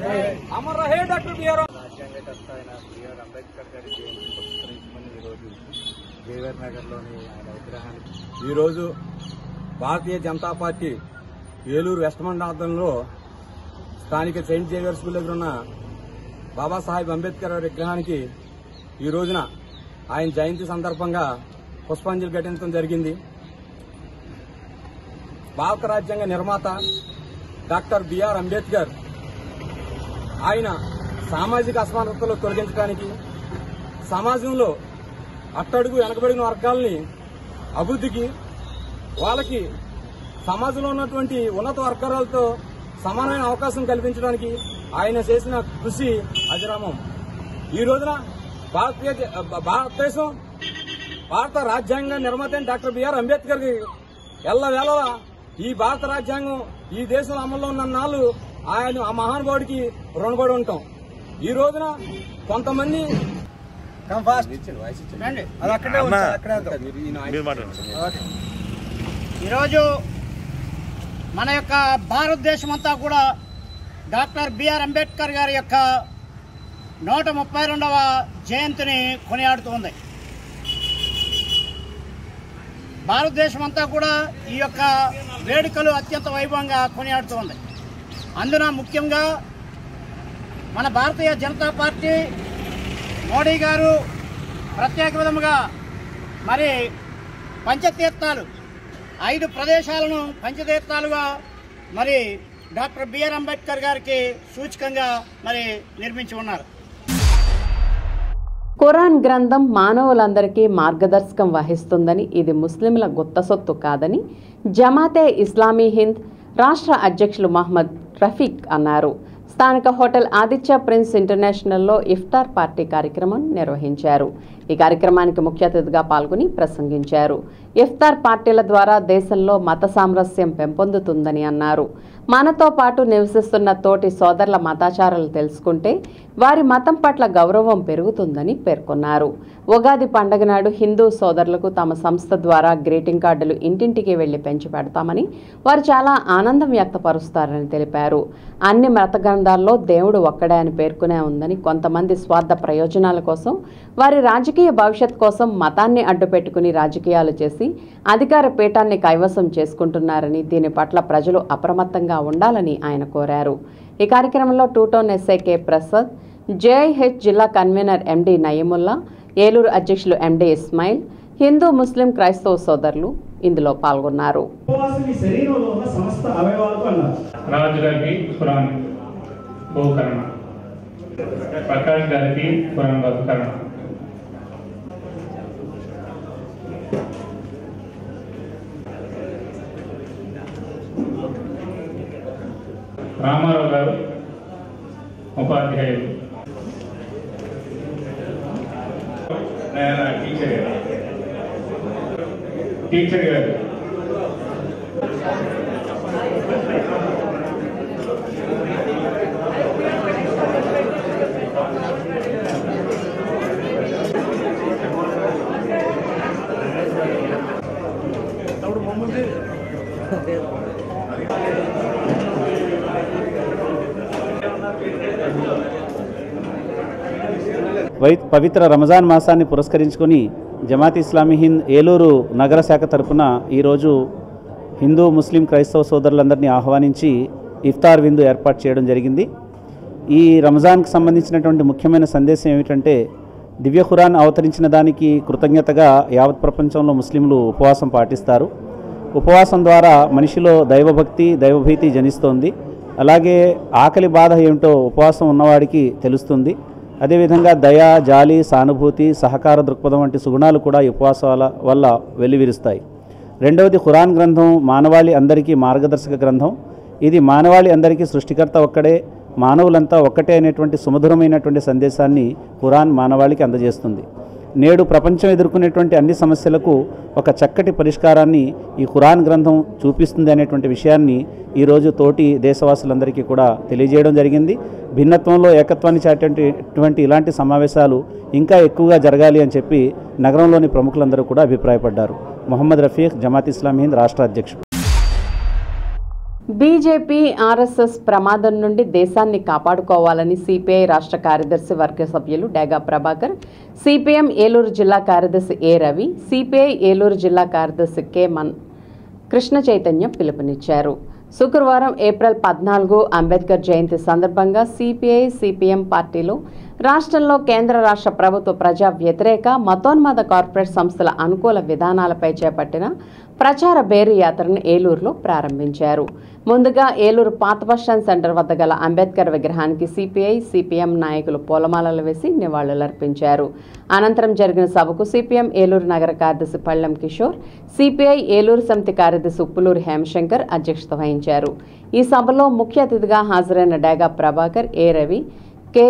ఈరోజు భారతీయ జనతా పార్టీ ఏలూరు వెస్ట్ మండలంలో స్థానిక సెయింట్ జేవియర్ స్కూల్ దగ్గర ఉన్న బాబాసాహెబ్ అంబేద్కర్ విగ్రహానికి ఈ రోజున ఆయన జయంతి సందర్భంగా పుష్పాంజలి ఘటించడం జరిగింది. భారత రాజ్యాంగ నిర్మాత డాక్టర్ బిఆర్ అంబేద్కర్ ఆయన సామాజిక అసమానతలు తొలగించడానికి, సమాజంలో అట్టడుగు వెనకబడిన వర్గాలని అభివృద్ధికి, వాళ్ళకి సమాజంలో ఉన్నటువంటి ఉన్నత వర్గాలతో సమానమైన అవకాశం కల్పించడానికి ఆయన చేసిన కృషి అజరామం. ఈ రోజున భారతీయ భారతదేశం భారత రాజ్యాంగ నిర్మాత డాక్టర్ బిఆర్ అంబేద్కర్ ఎల్లవేళ ఈ భారత రాజ్యాంగం ఈ దేశంలో అమల్లో ఉన్న నాళ్ళు ఆయన ఆ మహానుభావుడికి రుణపడి ఉంటాం. ఈ రోజున కొంతమంది ఈరోజు మన యొక్క భారతదేశం అంతా కూడా డాక్టర్ బిఆర్ అంబేద్కర్ గారి యొక్క నూట ముప్పై రెండవ జయంతిని కొనియాడుతుంది. భారతదేశం అంతా కూడా ఈ యొక్క వేడుకలు అత్యంత వైభవంగా కొనియాడుతుంది. అందున ముఖ్యంగా మన భారతీయ జనతా పార్టీ మోడీ గారు ప్రత్యేక విధముగా మరి పంచతీర్థాలు ఐదు ప్రదేశాలను పంచతీర్థాలుగా మరి డాక్టర్ బిఆర్ అంబేద్కర్ గారికి సూచకంగా మరి నిర్మించి ఉన్నారు. ఖురాన్ గ్రంథం మానవులందరికీ మార్గదర్శకం వహిస్తుందని, ఇది ముస్లింల గుత్త సొత్తు కాదని జమాతే ఇస్లామీ హింద్ రాష్ట్ర అధ్యక్షులు మహమ్మద్ రఫీక్ అన్నారు. స్థానిక హోటల్ ఆదిత్య ప్రిన్స్ ఇంటర్నేషనల్లో ఇఫ్తార్ పార్టీ కార్యక్రమం నిర్వహించారు. ఈ కార్యక్రమానికి ముఖ్య అతిథిగా పాల్గొని ప్రసంగించారు. ఇఫ్తార్ పార్టీల ద్వారా దేశంలో మత సామరస్యం పెంపొందుతుందని అన్నారు. మనతో పాటు నివసిస్తున్న తోటి సోదరుల మతాచారాలు తెలుసుకుంటే వారి మతం పట్ల గౌరవం పెరుగుతుందని పేర్కొన్నారు. ఉగాది పండుగ నాడు హిందూ సోదరులకు తమ సంస్థ ద్వారా గ్రీటింగ్ కార్డులు ఇంటింటికి వెళ్లి పెంచి పెడతామని, వారు చాలా ఆనందం వ్యక్తపరుస్తారని తెలిపారు. అన్ని మత గ్రంథాల్లో దేవుడు ఒక్కడే అని పేర్కొనే ఉందని, కొంతమంది స్వార్థ ప్రయోజనాల కోసం, వారి రాజకీయ భవిష్యత్ కోసం మతాన్ని అడ్డుపెట్టుకుని రాజకీయాలు చేసి అధికార పీఠాన్ని కైవసం చేసుకుంటున్నారని, దీని పట్ల ప్రజలు అప్రమత్తంగా ఉండాలని ఆయన కోరారు. ఈ కార్యక్రమంలో two town SI K Prasad, JIH జిల్లా కన్వీనర్ ఎండి నయీముల్లా, ఏలూరు అధ్యక్షులు ఎండి ఇస్మాయిల్, హిందూ ముస్లిం క్రైస్తవ సోదరులు ఇందులో పాల్గొన్నారు. రాజు గారికి ఖురాన్ బహుకరణ, ప్రకాష్ గారికి ఖురాన్ బహుకరణ, రామారావు గారు ఉపాధ్యాయులు, టీచర్ గారు టీచర్ గారు వై పవిత్ర రంజాన్ మాసాన్ని పురస్కరించుకొని జమాత్ ఇస్లామీ హింద్ ఏలూరు నగర శాఖ తరపున ఈరోజు హిందూ ముస్లిం క్రైస్తవ సోదరులందరినీ ఆహ్వానించి ఇఫ్తార్ విందు ఏర్పాటు చేయడం జరిగింది. ఈ రంజాన్కి సంబంధించినటువంటి ముఖ్యమైన సందేశం ఏమిటంటే, దివ్య ఖురాన్ అవతరించిన దానికి కృతజ్ఞతగా యావత్ ప్రపంచంలో ముస్లింలు ఉపవాసం పాటిస్తారు. ఉపవాసం ద్వారా మనిషిలో దైవభక్తి దైవభీతి జనిస్తోంది. అలాగే ఆకలి బాధ ఏమిటో ఉపవాసం ఉన్నవాడికి తెలుస్తుంది. అదేవిధంగా దయ, జాలి, సానుభూతి, సహకార దృక్పథం వంటి సుగుణాలు కూడా ఈ ఉపవాసాల వల్ల వెల్లివిరుస్తాయి. రెండవది, ఖురాన్ గ్రంథం మానవాళి అందరికీ మార్గదర్శక గ్రంథం. ఇది మానవాళి అందరికీ సృష్టికర్త ఒక్కడే, మానవులంతా ఒక్కటే అనేటువంటి సుమధురమైనటువంటి సందేశాన్ని ఖురాన్ మానవాళికి అందజేస్తుంది. నేడు ప్రపంచం ఎదుర్కొనేటువంటి అన్ని సమస్యలకు ఒక చక్కటి పరిష్కారాన్ని ఈ ఖురాన్ గ్రంథం చూపిస్తుంది అనేటువంటి విషయాన్ని ఈరోజు తోటి దేశవాసులందరికీ కూడా తెలియజేయడం జరిగింది. భిన్నత్వంలో ఏకత్వాన్ని చాటేటువంటి ఇలాంటి సమావేశాలు ఇంకా ఎక్కువగా జరగాలి అని చెప్పి నగరంలోని ప్రముఖులందరూ కూడా అభిప్రాయపడ్డారు. మొహమ్మద్ రఫీక్, జమాత్ ఇస్లామీ హింద్ రాష్ట్ర అధ్యక్షుడు. బీజేపీ ఆర్ఎస్ఎస్ ప్రమాదం నుండి దేశాన్ని కాపాడుకోవాలని సిపిఐ రాష్ట్ర కార్యదర్శి వర్గ సభ్యులు డేగా ప్రభాకర్, సిపిఎం ఏలూరు జిల్లా కార్యదర్శి ఏ రవి, సిపిఐ ఏలూరు జిల్లా కార్యదర్శి కె మన్ కృష్ణ చైతన్యం పిలుపునిచ్చారు. శుక్రవారం ఏప్రిల్ పద్నాలుగు అంబేద్కర్ జయంతి సందర్భంగా సిపిఐ సిపిఎం పార్టీలు రాష్ట్రంలో కేంద్ర రాష్ట్ర ప్రభుత్వ ప్రజా వ్యతిరేక మతోన్మాద కార్పొరేట్ సంస్థల అనుకూల విధానాలపై చేపట్టిన ప్రచార బేరీ యాత్రను ఏలూరులో ప్రారంభించారు. ముందుగా ఏలూరు పాత బస్టాండ్ సెంటర్ వద్ద గల అంబేద్కర్ విగ్రహానికి సిపిఐ సిపిఎం నాయకులు పూలమాలలు వేసి నివాళులర్పించారు. అనంతరం జరిగిన సభకు సిపిఎం ఏలూరు నగర కార్యదర్శి పళ్ళెం కిషోర్, సిపిఐ ఏలూరు సమితి కార్యదర్శి ఉప్పులూరి హేమశంకర్ అధ్యక్షత వహించారు. ఈ సభలో ముఖ్య అతిథిగా హాజరైన డేగా ప్రభాకర్, ఏ రవి, కె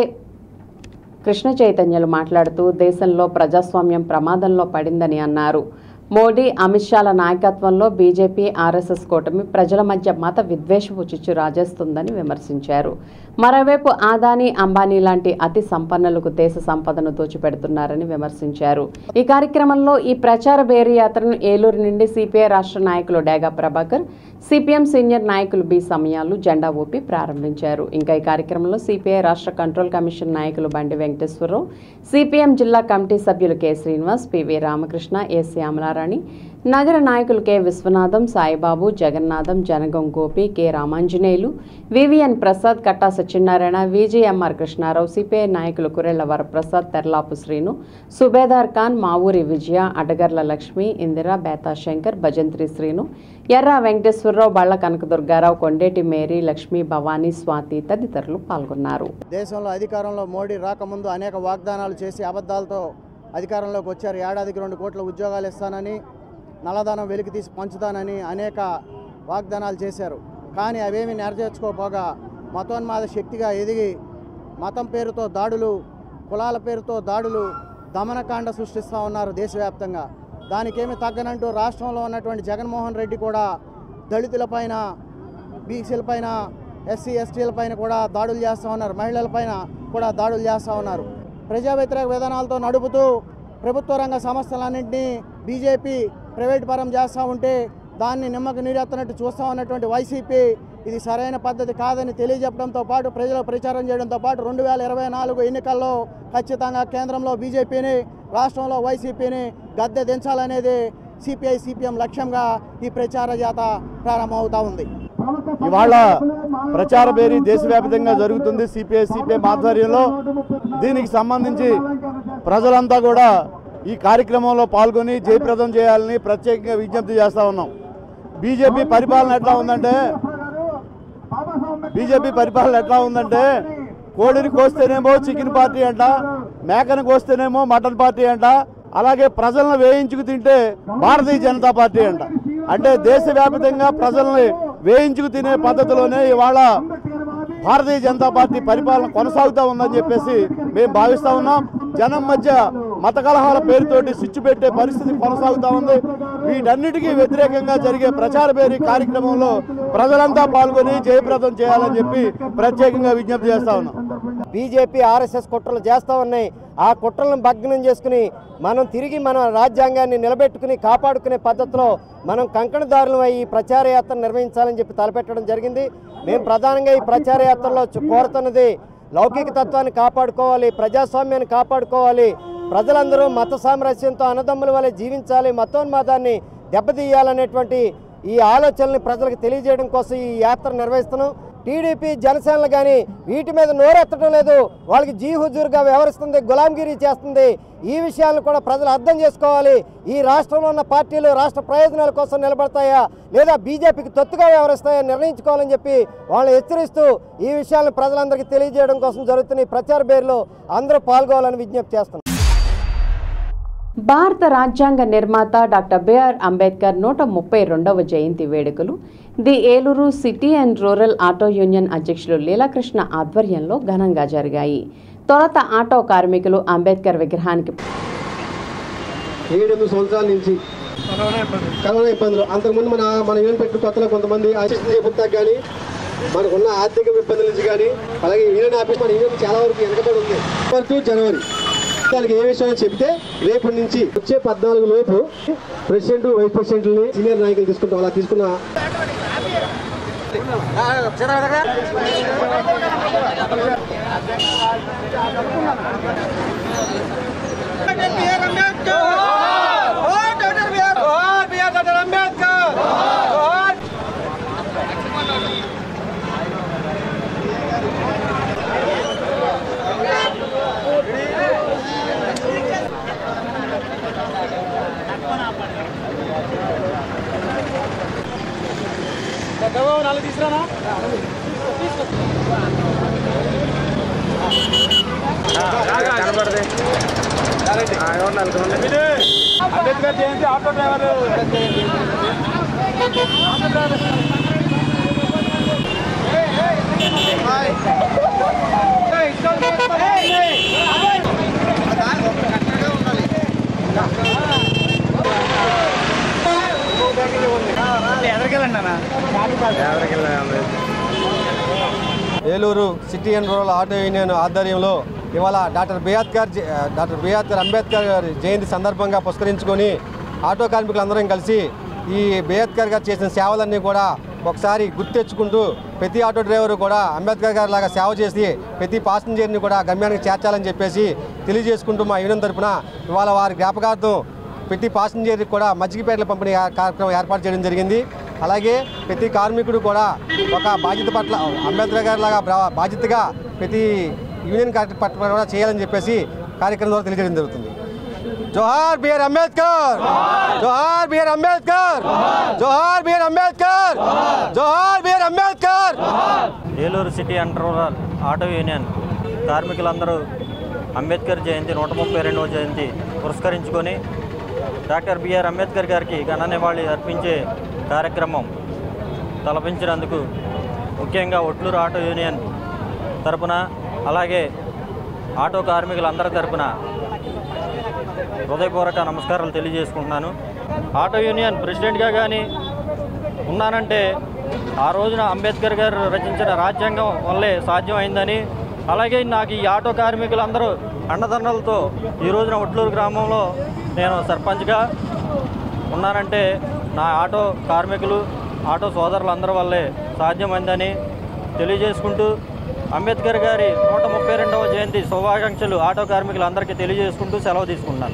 కృష్ణ చైతన్యలు మాట్లాడుతూ దేశంలో ప్రజాస్వామ్యం ప్రమాదంలో పడిందని అన్నారు. మోడీ, అమిత్ షాల నాయకత్వంలో బీజేపీ ఆర్ఎస్ఎస్ కూటమి ప్రజల మధ్య మత విద్వేషపు చిచ్చు రాజేస్తుందని విమర్శించారు. మరోవైపు ఆదానీ, అంబానీ లాంటి అతి సంపన్నులకు దేశ సంపదను దోచిపెడుతున్నారని విమర్శించారు. ఈ కార్యక్రమంలో ఈ ప్రచార బేరీ యాత్రను ఏలూరు నుండి సిపిఐ రాష్ట్ర నాయకులు డేగా ప్రభాకర్, సిపిఎం సీనియర్ నాయకులు బి సమయాలు జెండా ఊపి ప్రారంభించారు. ఇంకా ఈ కార్యక్రమంలో సిపిఐ రాష్ట్ర కంట్రోల్ కమిషన్ నాయకులు బండి వెంకటేశ్వరరావు, సిపిఎం జిల్లా కమిటీ సభ్యులు K Srinivas, PV Ramakrishna, A Syamalarani, నగర నాయకులు K Viswanatham, Saibaba, Jagannatham, Janagam Gopi, K Ramanjaneyulu, VVN Prasad, Katta Satyanarayana, VGMR Krishnarao, CPI నాయకులు కురెళ్ల వరప్రసాద్, తెర్లాపు శ్రీను, సుబేదార్ ఖాన్, మావూరి విజయ, అడగర్ల లక్ష్మి, ఇందిరా, బేతా శంకర్, భజంత్రి శ్రీను, ఎర్ర వెంకటేశ్వరరావు, బళ్ళ కనకదుర్గారావు, కొండేటి మేరీ, లక్ష్మీ, భవానీ, స్వాతి తదితరులు పాల్గొన్నారు. దేశంలో అధికారంలో మోడీ రాకముందు అనేక వాగ్దానాలు చేసి అబద్ధాలతో అధికారంలోకి వచ్చారు. ఏడాదికి రెండు కోట్ల ఉద్యోగాలు ఇస్తానని, నల్లధనం వెలికి తీసి పంచుతానని అనేక వాగ్దానాలు చేశారు. కానీ అవేమీ నెరవేర్చుకోపోగా మతోన్మాద శక్తిగా ఎదిగి మతం పేరుతో దాడులు, కులాల పేరుతో దాడులు, దమనకాండ సృష్టిస్తూ ఉన్నారు దేశవ్యాప్తంగా. దానికేమి తగ్గనంటూ రాష్ట్రంలో ఉన్నటువంటి జగన్మోహన్ రెడ్డి కూడా దళితులపైన, బీసీలపైన, ఎస్సీ ఎస్టీలపైన కూడా దాడులు చేస్తూ ఉన్నారు. మహిళలపైన కూడా దాడులు చేస్తూ ఉన్నారు. ప్రజా వ్యతిరేక విధానాలతో నడుపుతూ ప్రభుత్వ రంగ సంస్థలన్నింటినీ బీజేపీ ప్రైవేట్ పరం చేస్తూ ఉంటే దాన్ని నిమ్మకు నీరెత్తనట్టు చూస్తూ ఉన్నటువంటి వైసీపీ ఇది సరైన పద్ధతి కాదని తెలియజెప్పడంతో పాటు ప్రజలకు ప్రచారం చేయడంతో పాటు రెండు వేల ఇరవై నాలుగు ఎన్నికల్లో ఖచ్చితంగా కేంద్రంలో బీజేపీని, రాష్ట్రంలో వైసీపీని గద్దె దించాలనేది సిపిఐ సిపిఎం లక్ష్యంగా ఈ ప్రచార జాత ప్రారంభమవుతా ఉంది. ఇవాళ ప్రచార బేరీ దేశవ్యాప్తంగా జరుగుతుంది సిపిఐ సిపిఎం ఆధ్వర్యంలో. దీనికి సంబంధించి ప్రజలంతా కూడా ఈ కార్యక్రమంలో పాల్గొని జయప్రదం చేయాలని ప్రత్యేకంగా విజ్ఞప్తి చేస్తూ ఉన్నాం. బీజేపీ పరిపాలన ఎట్లా ఉందంటే బీజేపీ పరిపాలన ఎట్లా ఉందంటే కోడిని కోస్తేనేమో చికెన్ పార్టీ అంట, మేకను కోస్తేనేమో మటన్ పార్టీ అంట, అలాగే ప్రజలను వేయించుకు తింటే భారతీయ జనతా పార్టీ అంట. అంటే దేశవ్యాప్తంగా ప్రజల్ని వేయించుకు తినే పద్ధతిలోనే ఇవాళ భారతీయ జనతా పార్టీ పరిపాలన కొనసాగుతూ ఉందని చెప్పేసి మేము భావిస్తూ ఉన్నాం. జనం మధ్య మత కలహాల పేరుతోటి స్విచ్ పెట్టే పరిస్థితి కొనసాగుతూ ఉంది. వీటన్నిటికీ వ్యతిరేకంగా జరిగే ప్రచార బేరీ కార్యక్రమంలో ప్రజలంతా పాల్గొని జయప్రదం చేయాలని చెప్పి ప్రత్యేకంగా విజ్ఞప్తి చేస్తా ఉన్నాం. బీజేపీ ఆర్ఎస్ఎస్ కుట్రలు చేస్తూ ఉన్నాయి. ఆ కుట్రలను భగ్నం చేసుకుని మనం తిరిగి మన రాజ్యాంగాన్ని నిలబెట్టుకుని కాపాడుకునే పద్ధతిలో మనం కంకణదారులు ఈ ప్రచార యాత్ర నిర్వహించాలని చెప్పి తలపెట్టడం జరిగింది. మేము ప్రధానంగా ఈ ప్రచార యాత్రలో కోరుతున్నది లౌకిక తత్వాన్ని కాపాడుకోవాలి, ప్రజాస్వామ్యాన్ని కాపాడుకోవాలి, ప్రజలందరూ మత సామరస్యంతో అన్నదమ్ముల వలె జీవించాలి, మతోన్మాదాన్ని దెబ్బతీయాలనేటువంటి ఈ ఆలోచనల్ని ప్రజలకు తెలియజేయడం కోసం ఈ యాత్ర నిర్వహిస్తున్నాం. టీడీపీ, జనసేనలు కానీ వీటి మీద నోరెత్తడం లేదు. వాళ్ళకి జీ హుజూర్గా వ్యవహరిస్తుంది, గులాంగిరీ చేస్తుంది. ఈ విషయాలను కూడా ప్రజలు అర్థం చేసుకోవాలి. ఈ రాష్ట్రంలో ఉన్న పార్టీలు రాష్ట్ర ప్రయోజనాల కోసం నిలబడతాయా లేదా బీజేపీకి తొత్తుగా వ్యవహరిస్తాయా నిర్ణయించుకోవాలని చెప్పి వాళ్ళని హెచ్చరిస్తూ ఈ విషయాలను ప్రజలందరికీ తెలియజేయడం కోసం జరుగుతున్న ఈ ప్రచార బేరులో అందరూ పాల్గొవాలని విజ్ఞప్తి చేస్తున్నాం. భారత రాజ్యాంగ నిర్మాత డాక్టర్ బిఆర్ అంబేద్కర్ నూట ముప్పై రెండవ జయంతి వేడుకలు the Eluru city and rural auto union అధ్యక్షులు లీలాకృష్ణ ఆధ్వర్యంలో ఘనంగా జరిగాయి. తొలుత ఆటో కార్మికులు అంబేద్కర్ విగ్రహానికి ఏడెనిమిది సంవత్సరాల నుంచి కరోనా ఇబ్బందులు. అంతకుముందు మన మన యూనియన్ పెట్టిన కొత్తలో కొంతమంది అసిస్టెంట్ చెబుతాక కానీ మనకున్న ఆర్థిక ఇబ్బందుల నుంచి కానీ అలాగే యూనియన్ ఆఫీస్ మన యూనియన్ చాలా వరకు వెనకబడి ఉంది. వరకు జనవరి దానికి ఏ విషయం చెప్తే రేపటి నుంచి వచ్చే పద్నాలుగు లోపు ప్రెసిడెంట్ వైస్ ప్రెసిడెంట్ని సీనియర్ నాయకులు తీసుకుంటాం. అలా తీసుకున్న నాలుగు తీసుకురానా అంబేద్కర్ జయంతి auto driver Eluru city and rural auto union ఆధ్వర్యంలో ఇవాళ doctor B R doctor B R Ambedkar గారి జయంతి సందర్భంగా పురస్కరించుకొని ఆటో కార్మికులందరం కలిసి ఈ బిఆర్ గారు చేసిన సేవలన్నీ కూడా ఒకసారి గుర్తెచ్చుకుంటూ ప్రతి ఆటో డ్రైవరు కూడా అంబేద్కర్ గారి లాగా సేవ చేసి ప్రతి పాసింజర్ని కూడా గమ్యానికి చేర్చాలని చెప్పేసి తెలియజేసుకుంటూ మా యూనియన్ తరఫున ఇవాళ వారి జ్ఞాపకార్థం ప్రతి పాసింజర్కి కూడా మజ్జిగపేటల పంపిణీ కార్యక్రమం ఏర్పాటు చేయడం జరిగింది. అలాగే ప్రతి కార్మికుడు కూడా ఒక బాధ్యత పట్ల అంబేద్కర్ గారి లాగా బాధ్యతగా ప్రతి యూనియన్ పట్ల కూడా చేయాలని చెప్పేసి కార్యక్రమం ద్వారా తెలియజేయడం జరుగుతుంది. జోహార్ బిఆర్ అంబేద్కర్, జోహార్ బిఆర్ అంబేద్కర్, జోహార్ బిఆర్ అంబేద్కర్, జోహార్ B R Ambedkar. Eluru city and rural auto union కార్మికులందరూ అంబేద్కర్ జయంతి నూట ముప్పై రెండవ జయంతి పురస్కరించుకొని డాక్టర్ బిఆర్ అంబేద్కర్ గారికి ఘన నివాళి అర్పించే కార్యక్రమం తలపించినందుకు ముఖ్యంగా ఒట్లూరు ఆటో యూనియన్ తరపున అలాగే ఆటో కార్మికులందరి తరపున హృదయపూర్వక నమస్కారాలు తెలియజేసుకుంటున్నాను. ఆటో యూనియన్ ప్రెసిడెంట్గా కానీ ఉన్నానంటే ఆ రోజున అంబేద్కర్ గారు రచించిన రాజ్యాంగం వల్లే సాధ్యమైందని, అలాగే నాకు ఈ ఆటో కార్మికులందరూ అండదండలతో ఈ రోజున ఒట్లూరు గ్రామంలో నేను సర్పంచ్గా ఉన్నానంటే నా ఆటో కార్మికులు ఆటో సోదరులందరి వల్లే సాధ్యమైందని తెలియజేసుకుంటూ అంబేద్కర్ గారి నూట ముప్పై రెండవ జయంతి శుభాకాంక్షలు ఆటో కార్మికులందరికీ తెలియజేసుకుంటూ సెలవు తీసుకుంటున్నాను.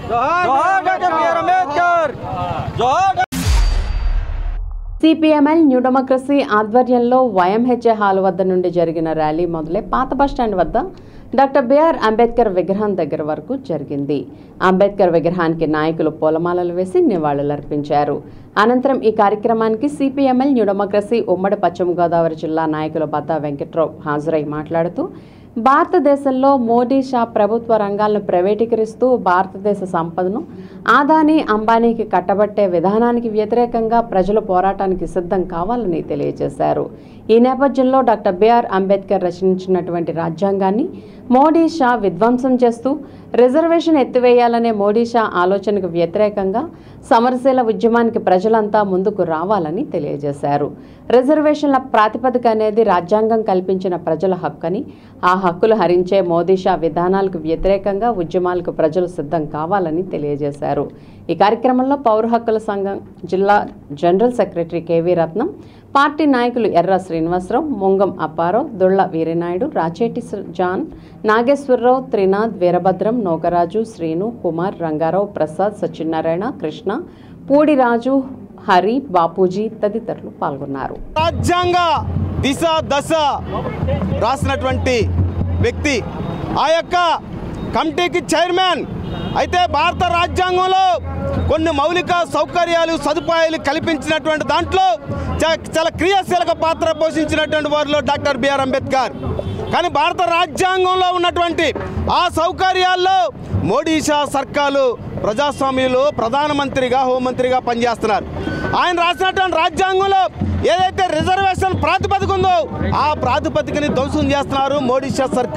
సిపిఎంఎల్ న్యూ డెమోక్రసీ ఆధ్వర్యంలో వైఎంహెచ్ఏ హాల్ వద్ద నుండి జరిగిన ర్యాలీ మొదలై పాత బస్టాండ్ వద్ద డాక్టర్ బిఆర్ అంబేద్కర్ విగ్రహం దగ్గర వరకు జరిగింది. అంబేద్కర్ విగ్రహానికి నాయకులు పూలమాలలు వేసి నివాళులర్పించారు. అనంతరం ఈ కార్యక్రమానికి సిపిఎంఎల్ న్యూ డెమోక్రసీ ఉమ్మడి పశ్చిమ గోదావరి జిల్లా నాయకులు బత్తా వెంకట్రావు హాజరై మాట్లాడుతూ భారతదేశంలో మోడీ షా ప్రభుత్వ రంగాలను ప్రైవేటీకరిస్తూ భారతదేశ సంపదను ఆదానీ అంబానీకి కట్టబట్టే విధానానికి వ్యతిరేకంగా ప్రజలు పోరాటానికి సిద్ధం కావాలని తెలియజేశారు. ఈ నేపథ్యంలో డాక్టర్ బిఆర్ అంబేద్కర్ రచించినటువంటి రాజ్యాంగాన్ని మోడీ షా విధ్వంసం చేస్తూ రిజర్వేషన్ ఎత్తివేయాలనే మోడీ షా ఆలోచనకు వ్యతిరేకంగా సమరశీల ఉద్యమానికి ప్రజలంతా ముందుకు రావాలని తెలియజేశారు. రిజర్వేషన్ల ప్రాతిపదిక అనేది రాజ్యాంగం కల్పించిన ప్రజల హక్కని, ఆ హక్కులు హరించే మోదీ షా విధానాలకు వ్యతిరేకంగా ఉద్యమాలకు ప్రజలు సిద్ధం కావాలని తెలియజేశారు. ఈ కార్యక్రమంలో పౌర హక్కుల సంఘం జిల్లా general secretary KV Ratnam, party నాయకులు ఎర్ర శ్రీనివాసరావు, ముంగం అప్పారావు, దుళ్ల వీరనాయుడు, రాచేటి జాన్, నాగేశ్వరరావు, త్రినాథ్, వీరభద్రం, నోకరాజు, శ్రీను, కుమార్, రంగారావు, ప్రసాద్, సత్యనారాయణ, కృష్ణ, పూడిరాజు, హరి, బాపూజీ తదితరులు పాల్గొన్నారు. రాజ్యాంగ దిశ దశ రాసినటువంటి వ్యక్తి, ఆ యొక్క కమిటీకి చైర్మన్. అయితే భారత రాజ్యాంగంలో కొన్ని మౌలిక సౌకర్యాలు సదుపాయాలు కల్పించినటువంటి దాంట్లో చాలా క్రియాశీలక పాత్ర పోషించినటువంటి వారిలో డాక్టర్ బిఆర్ అంబేద్కర్. కానీ భారత రాజ్యాంగంలో ఉన్నటువంటి ఆ సౌకర్యాల్లో మోడీ షా సర్కారు ప్రజాస్వామ్యంలో ప్రధానమంత్రిగా హోంమంత్రిగా పనిచేస్తున్నారు. ఆయన రాసినటువంటి రాజ్యాంగంలో ఏదైతే రిజర్వేషన్ ప్రాతిపదిక ఉందో ఆ ప్రాతిపదికని ధ్వంసం చేస్తున్నారు మోడీ షా సర్కార్.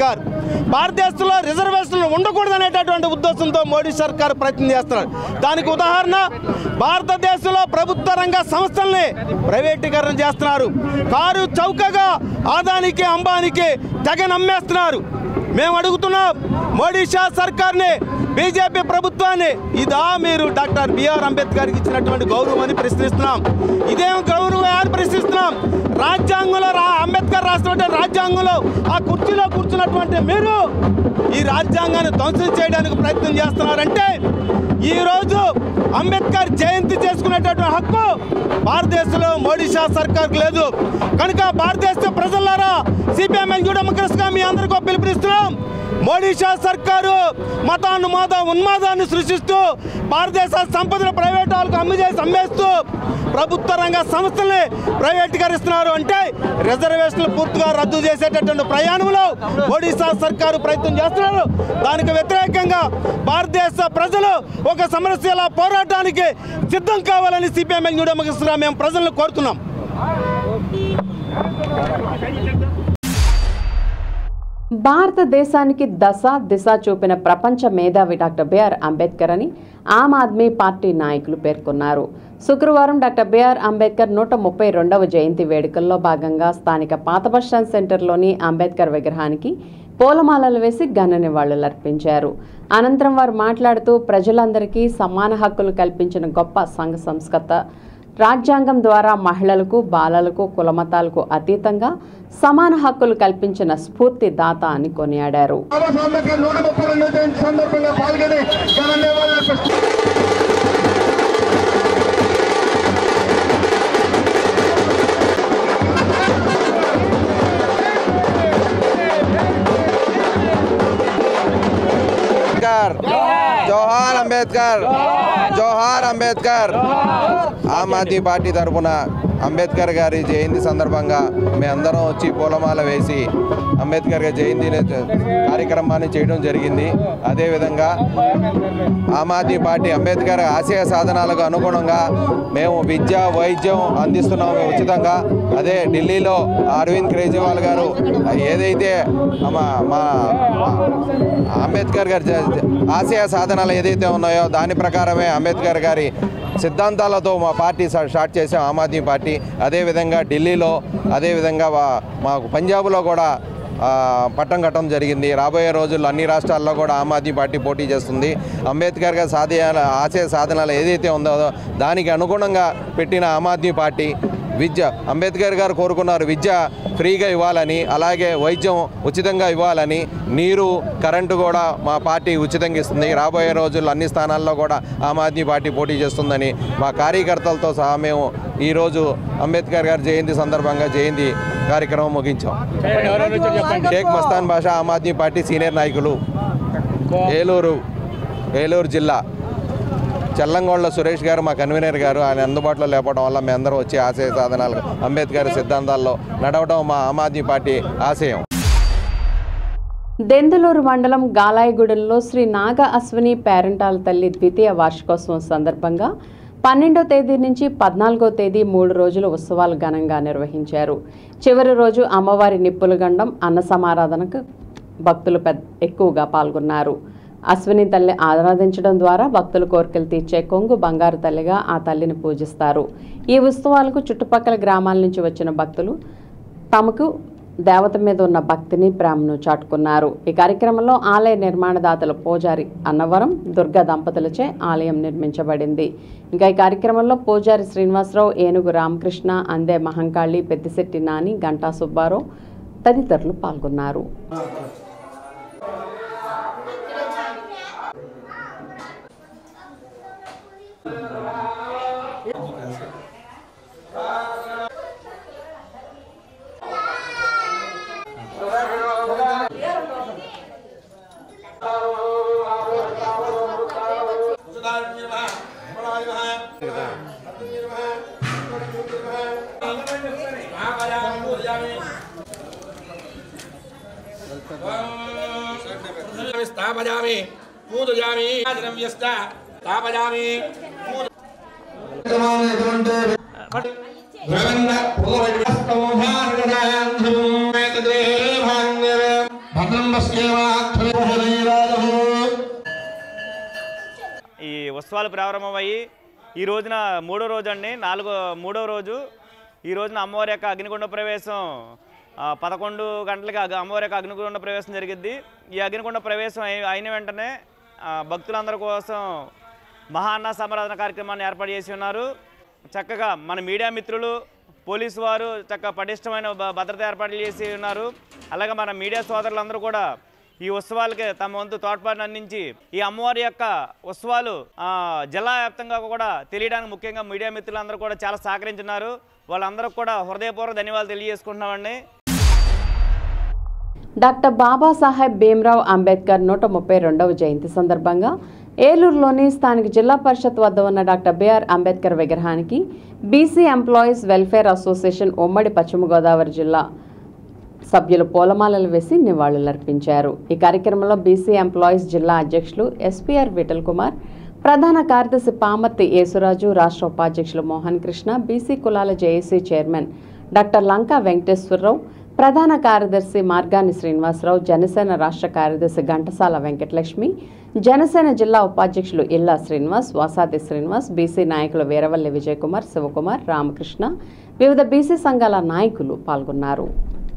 భారతదేశంలో రిజర్వేషన్లు ఉండకూడదనేటటువంటి ఉద్దేశంతో మోడీ సర్కారు ప్రయత్నం చేస్తున్నారు. దానికి ఉదాహరణ భారతదేశంలో ప్రభుత్వ రంగ సంస్థల్ని ప్రైవేటీకరణ చేస్తున్నారు. కారు చౌకగా ఆదానికి అంబానికి తెగ నమ్మేస్తున్నారు. మేము అడుగుతున్నాం మోడీ షా సర్కార్ని, బీజేపీ ప్రభుత్వాన్ని, ఇదా మీరు డాక్టర్ బిఆర్ అంబేద్కర్కి ఇచ్చినటువంటి గౌరవం అని ప్రశ్నిస్తున్నాం. ఇదేం గౌరవం అని ప్రశ్నిస్తున్నాం. రాజ్యాంగంలో రా అంబేద్కర్ రాసినటువంటి రాజ్యాంగంలో ఆ కుర్చీలో కూర్చున్నటువంటి మీరు ఈ రాజ్యాంగాన్ని ధ్వంసం చేయడానికి ప్రయత్నం చేస్తున్నారంటే ఈరోజు అంబేద్కర్ జయంతి చేసుకునేటటువంటి హక్కు భారతదేశంలో మోడీ షా సర్కార్కు లేదు. కనుక భారతదేశ ప్రజలారా సిపిఎం డెమోక్రసీగా మీ అందరికీ పిలుపునిస్తున్నాం. మోడీ షా సర్కారు మతానుమాద ఉన్మాదాన్ని సృష్టిస్తూ భారతదేశ సంపదను ప్రైవేట్ వాళ్ళకు అమ్మిచేసి అమ్మేస్తూ ప్రభుత్వ రంగ సంస్థల్ని ప్రైవేటీకరిస్తున్నారు. అంటే రిజర్వేషన్లు పూర్తిగా రద్దు చేసేటటువంటి ప్రయాణంలో మోడీ షా సర్కారు ప్రయత్నం చేస్తున్నారు. దానికి వ్యతిరేకంగా భారతదేశ ప్రజలు ఒక సమరశీల పోరాటానికి సిద్ధం కావాలని సిపిఎం డెమోక్రసీగా మేము ప్రజలను కోరుతున్నాం. భారతదేశానికి దశ దిశ చూపిన ప్రపంచ మేధావి డాక్టర్ బిఆర్ అంబేద్కర్ అని ఆమ్ ఆద్మీ పార్టీ నాయకులు పేర్కొన్నారు. శుక్రవారం డాక్టర్ బిఆర్ అంబేద్కర్ నూట ముప్పై రెండవ జయంతి వేడుకల్లో భాగంగా స్థానిక పాత బస్టాండ్ సెంటర్లోని అంబేద్కర్ విగ్రహానికి పూలమాలలు వేసి ఘన నివాళులర్పించారు. అనంతరం వారు మాట్లాడుతూ ప్రజలందరికీ సమాన హక్కులు కల్పించిన గొప్ప సంఘ సంస్కర్త, రాజ్యాంగం ద్వారా మహిళలకు, బాలలకు, కులమతాలకు అతీతంగా సమాన హక్కులు కల్పించిన స్ఫూర్తి దాత అని కొనియాడారు. జోహార్ అంబేద్కర్, జోహార్ అంబేద్కర్. ఆమ్ ఆద్మీ పార్టీ తరఫున అంబేద్కర్ గారి జయంతి సందర్భంగా మేమందరం వచ్చి పూలమాల వేసి అంబేద్కర్ గారి జయంతి కార్యక్రమాన్ని చేయడం జరిగింది. అదేవిధంగా ఆమ్ ఆద్మీ పార్టీ అంబేద్కర్ ఆశయ సాధనాలకు అనుగుణంగా మేము విద్య, వైద్యం అందిస్తున్నాము ఉచితంగా. అదే ఢిల్లీలో అరవింద్ కేజ్రీవాల్ గారు ఏదైతే మా మా అంబేద్కర్ గారి ఆశయ సాధనాలు ఏదైతే ఉన్నాయో దాని ప్రకారమే అంబేద్కర్ గారి సిద్ధాంతాలతో మా పార్టీ స్టార్ట్ చేసాం ఆమ్ ఆద్మీ పార్టీ. అదేవిధంగా ఢిల్లీలో, అదేవిధంగా మాకు పంజాబ్లో కూడా పట్టం కట్టడం జరిగింది. రాబోయే రోజుల్లో అన్ని రాష్ట్రాల్లో కూడా ఆమ్ ఆద్మీ పార్టీ పోటీ చేస్తుంది. అంబేద్కర్ గారి సాధన ఆశయ సాధనాలు ఏదైతే ఉందో దానికి అనుగుణంగా పెట్టిన ఆమ్ ఆద్మీ పార్టీ విద్య, అంబేద్కర్ గారు కోరుకున్నారు విద్య ఫ్రీగా ఇవ్వాలని, అలాగే వైద్యం ఉచితంగా ఇవ్వాలని, నీరు, కరెంటు కూడా మా పార్టీ ఉచితంగా ఇస్తుంది. రాబోయే రోజుల్లో అన్ని స్థానాల్లో కూడా ఆమ్ ఆద్మీ పార్టీ పోటీ చేస్తుందని మా కార్యకర్తలతో సహా మేము ఈరోజు అంబేద్కర్ గారి జయంతి సందర్భంగా జయంతి కార్యక్రమం ముగించాం. షేక్ మస్తాన్ బాషా ఆమ్ ఆద్మీ పార్టీ సీనియర్ నాయకులు, ఏలూరు ఏలూరు జిల్లా. చల్లంగోళ్ళ సురేష్ గారు మా కన్వీనర్ గారు, ఆయన అందుబాటులో లేకపోవడం వల్ల మేమందరం వచ్చి ఆశయ సాధనాలు అంబేద్కర్ సిద్ధాంతాల్లో నడవడం మా ఆమ్ ఆద్మీ పార్టీ ఆశయం. దెందులూరు మండలం గాలాయగూడెంలో శ్రీ నాగ అశ్విని పేరంటాల తల్లి ద్వితీయ వార్షికోత్సవం సందర్భంగా పన్నెండో తేదీ నుంచి పద్నాలుగో తేదీ మూడు రోజుల ఉత్సవాలు ఘనంగా నిర్వహించారు. చివరి రోజు అమ్మవారి నిప్పుల గండం, అన్న సమారాధనకు భక్తులు పెద్ద ఎక్కువగా పాల్గొన్నారు. అశ్విని తల్లి ఆరాధించడం ద్వారా భక్తుల కోరికలు తీర్చే కొంగు బంగారు తల్లిగా ఆ తల్లిని పూజిస్తారు. ఈ ఉత్సవాలకు చుట్టుపక్కల గ్రామాల నుంచి వచ్చిన భక్తులు తమకు దేవత మీద ఉన్న భక్తిని, ప్రేమను చాటుకున్నారు. ఈ కార్యక్రమంలో ఆలయ నిర్మాణదాతల పూజారి అన్నవరం దుర్గా దంపతులచే ఆలయం నిర్మించబడింది. ఇంకా ఈ కార్యక్రమంలో పూజారి శ్రీనివాసరావు, ఏనుగు రామకృష్ణ, అందే మహంకాళి, పెద్దిశెట్టి నాని, గంటా సుబ్బారావు తదితరులు పాల్గొన్నారు. स्थापयामि पूजयामि द्रव्यस्थ स्थापयामि भद्रं ఈ ఉత్సవాలు ప్రారంభమయ్యి ఈ రోజున మూడో రోజు అండి నాలుగో మూడో రోజు ఈ రోజున అమ్మవారి యొక్క అగ్నిగుండ ప్రవేశం పదకొండు గంటలకి అమ్మవారి యొక్క అగ్నిగుండ ప్రవేశం జరిగిద్ది. ఈ అగ్నిగుండ ప్రవేశం అయిన వెంటనే భక్తులందరి కోసం మహాన్న సమారాధన కార్యక్రమాన్ని ఏర్పాటు చేసి ఉన్నారు. చక్కగా మన మీడియా మిత్రులు పోలీసు వారు చక్కగా పటిష్టమైన భద్రత ఏర్పాట్లు చేసి ఉన్నారు. అలాగే మన మీడియా సోదరులందరూ కూడా ఈ ఉత్సవాలకి తమ వంతు తోడ్పాటును అందించి ఈ అమ్మవారి యొక్క ఉత్సవాలు జిల్లా వ్యాప్తంగా కూడా తెలియడానికి ముఖ్యంగా మీడియా మిత్రులందరూ కూడా చాలా సహకరించున్నారు. వాళ్ళందరూ కూడా హృదయపూర్వక ధన్యవాదాలు తెలియజేసుకుంటున్నామండి. డాక్టర్ బాబాసాహెబ్ భీమ్రావ్ అంబేద్కర్ నూట ముప్పై రెండవ జయంతి సందర్భంగా ఏలూరులోని స్థానిక జిల్లా పరిషత్ వద్ద ఉన్న డాక్టర్ బిఆర్ అంబేద్కర్ విగ్రహానికి బీసీ ఎంప్లాయీస్ వెల్ఫేర్ అసోసియేషన్ ఉమ్మడి పశ్చిమ గోదావరి జిల్లా సభ్యులు పూలమాలలు వేసి నివాళులర్పించారు. ఈ కార్యక్రమంలో బీసీ ఎంప్లాయీస్ జిల్లా అధ్యక్షులు ఎస్పీఆర్ విఠల్ కుమార్, ప్రధాన కార్యదర్శి పామర్తి యేసురాజు, రాష్ట్ర ఉపాధ్యక్షులు మోహన్ కృష్ణ, బీసీ కులాల JAC chairman doctor Lanka Venkateswararao, ప్రధాన కార్యదర్శి మార్గాని శ్రీనివాసరావు, జనసేన రాష్ట్ర కార్యదర్శి ఘంటసాల వెంకటలక్ష్మి, జనసేన జిల్లా ఉపాధ్యక్షులు ఇల్లా శ్రీనివాస్, వాసాది శ్రీనివాస్, బీసీ నాయకులు వీరవల్లి విజయకుమార్, శివకుమార్, రామకృష్ణ, వివిధ బీసీ సంఘాల నాయకులు పాల్గొన్నారు.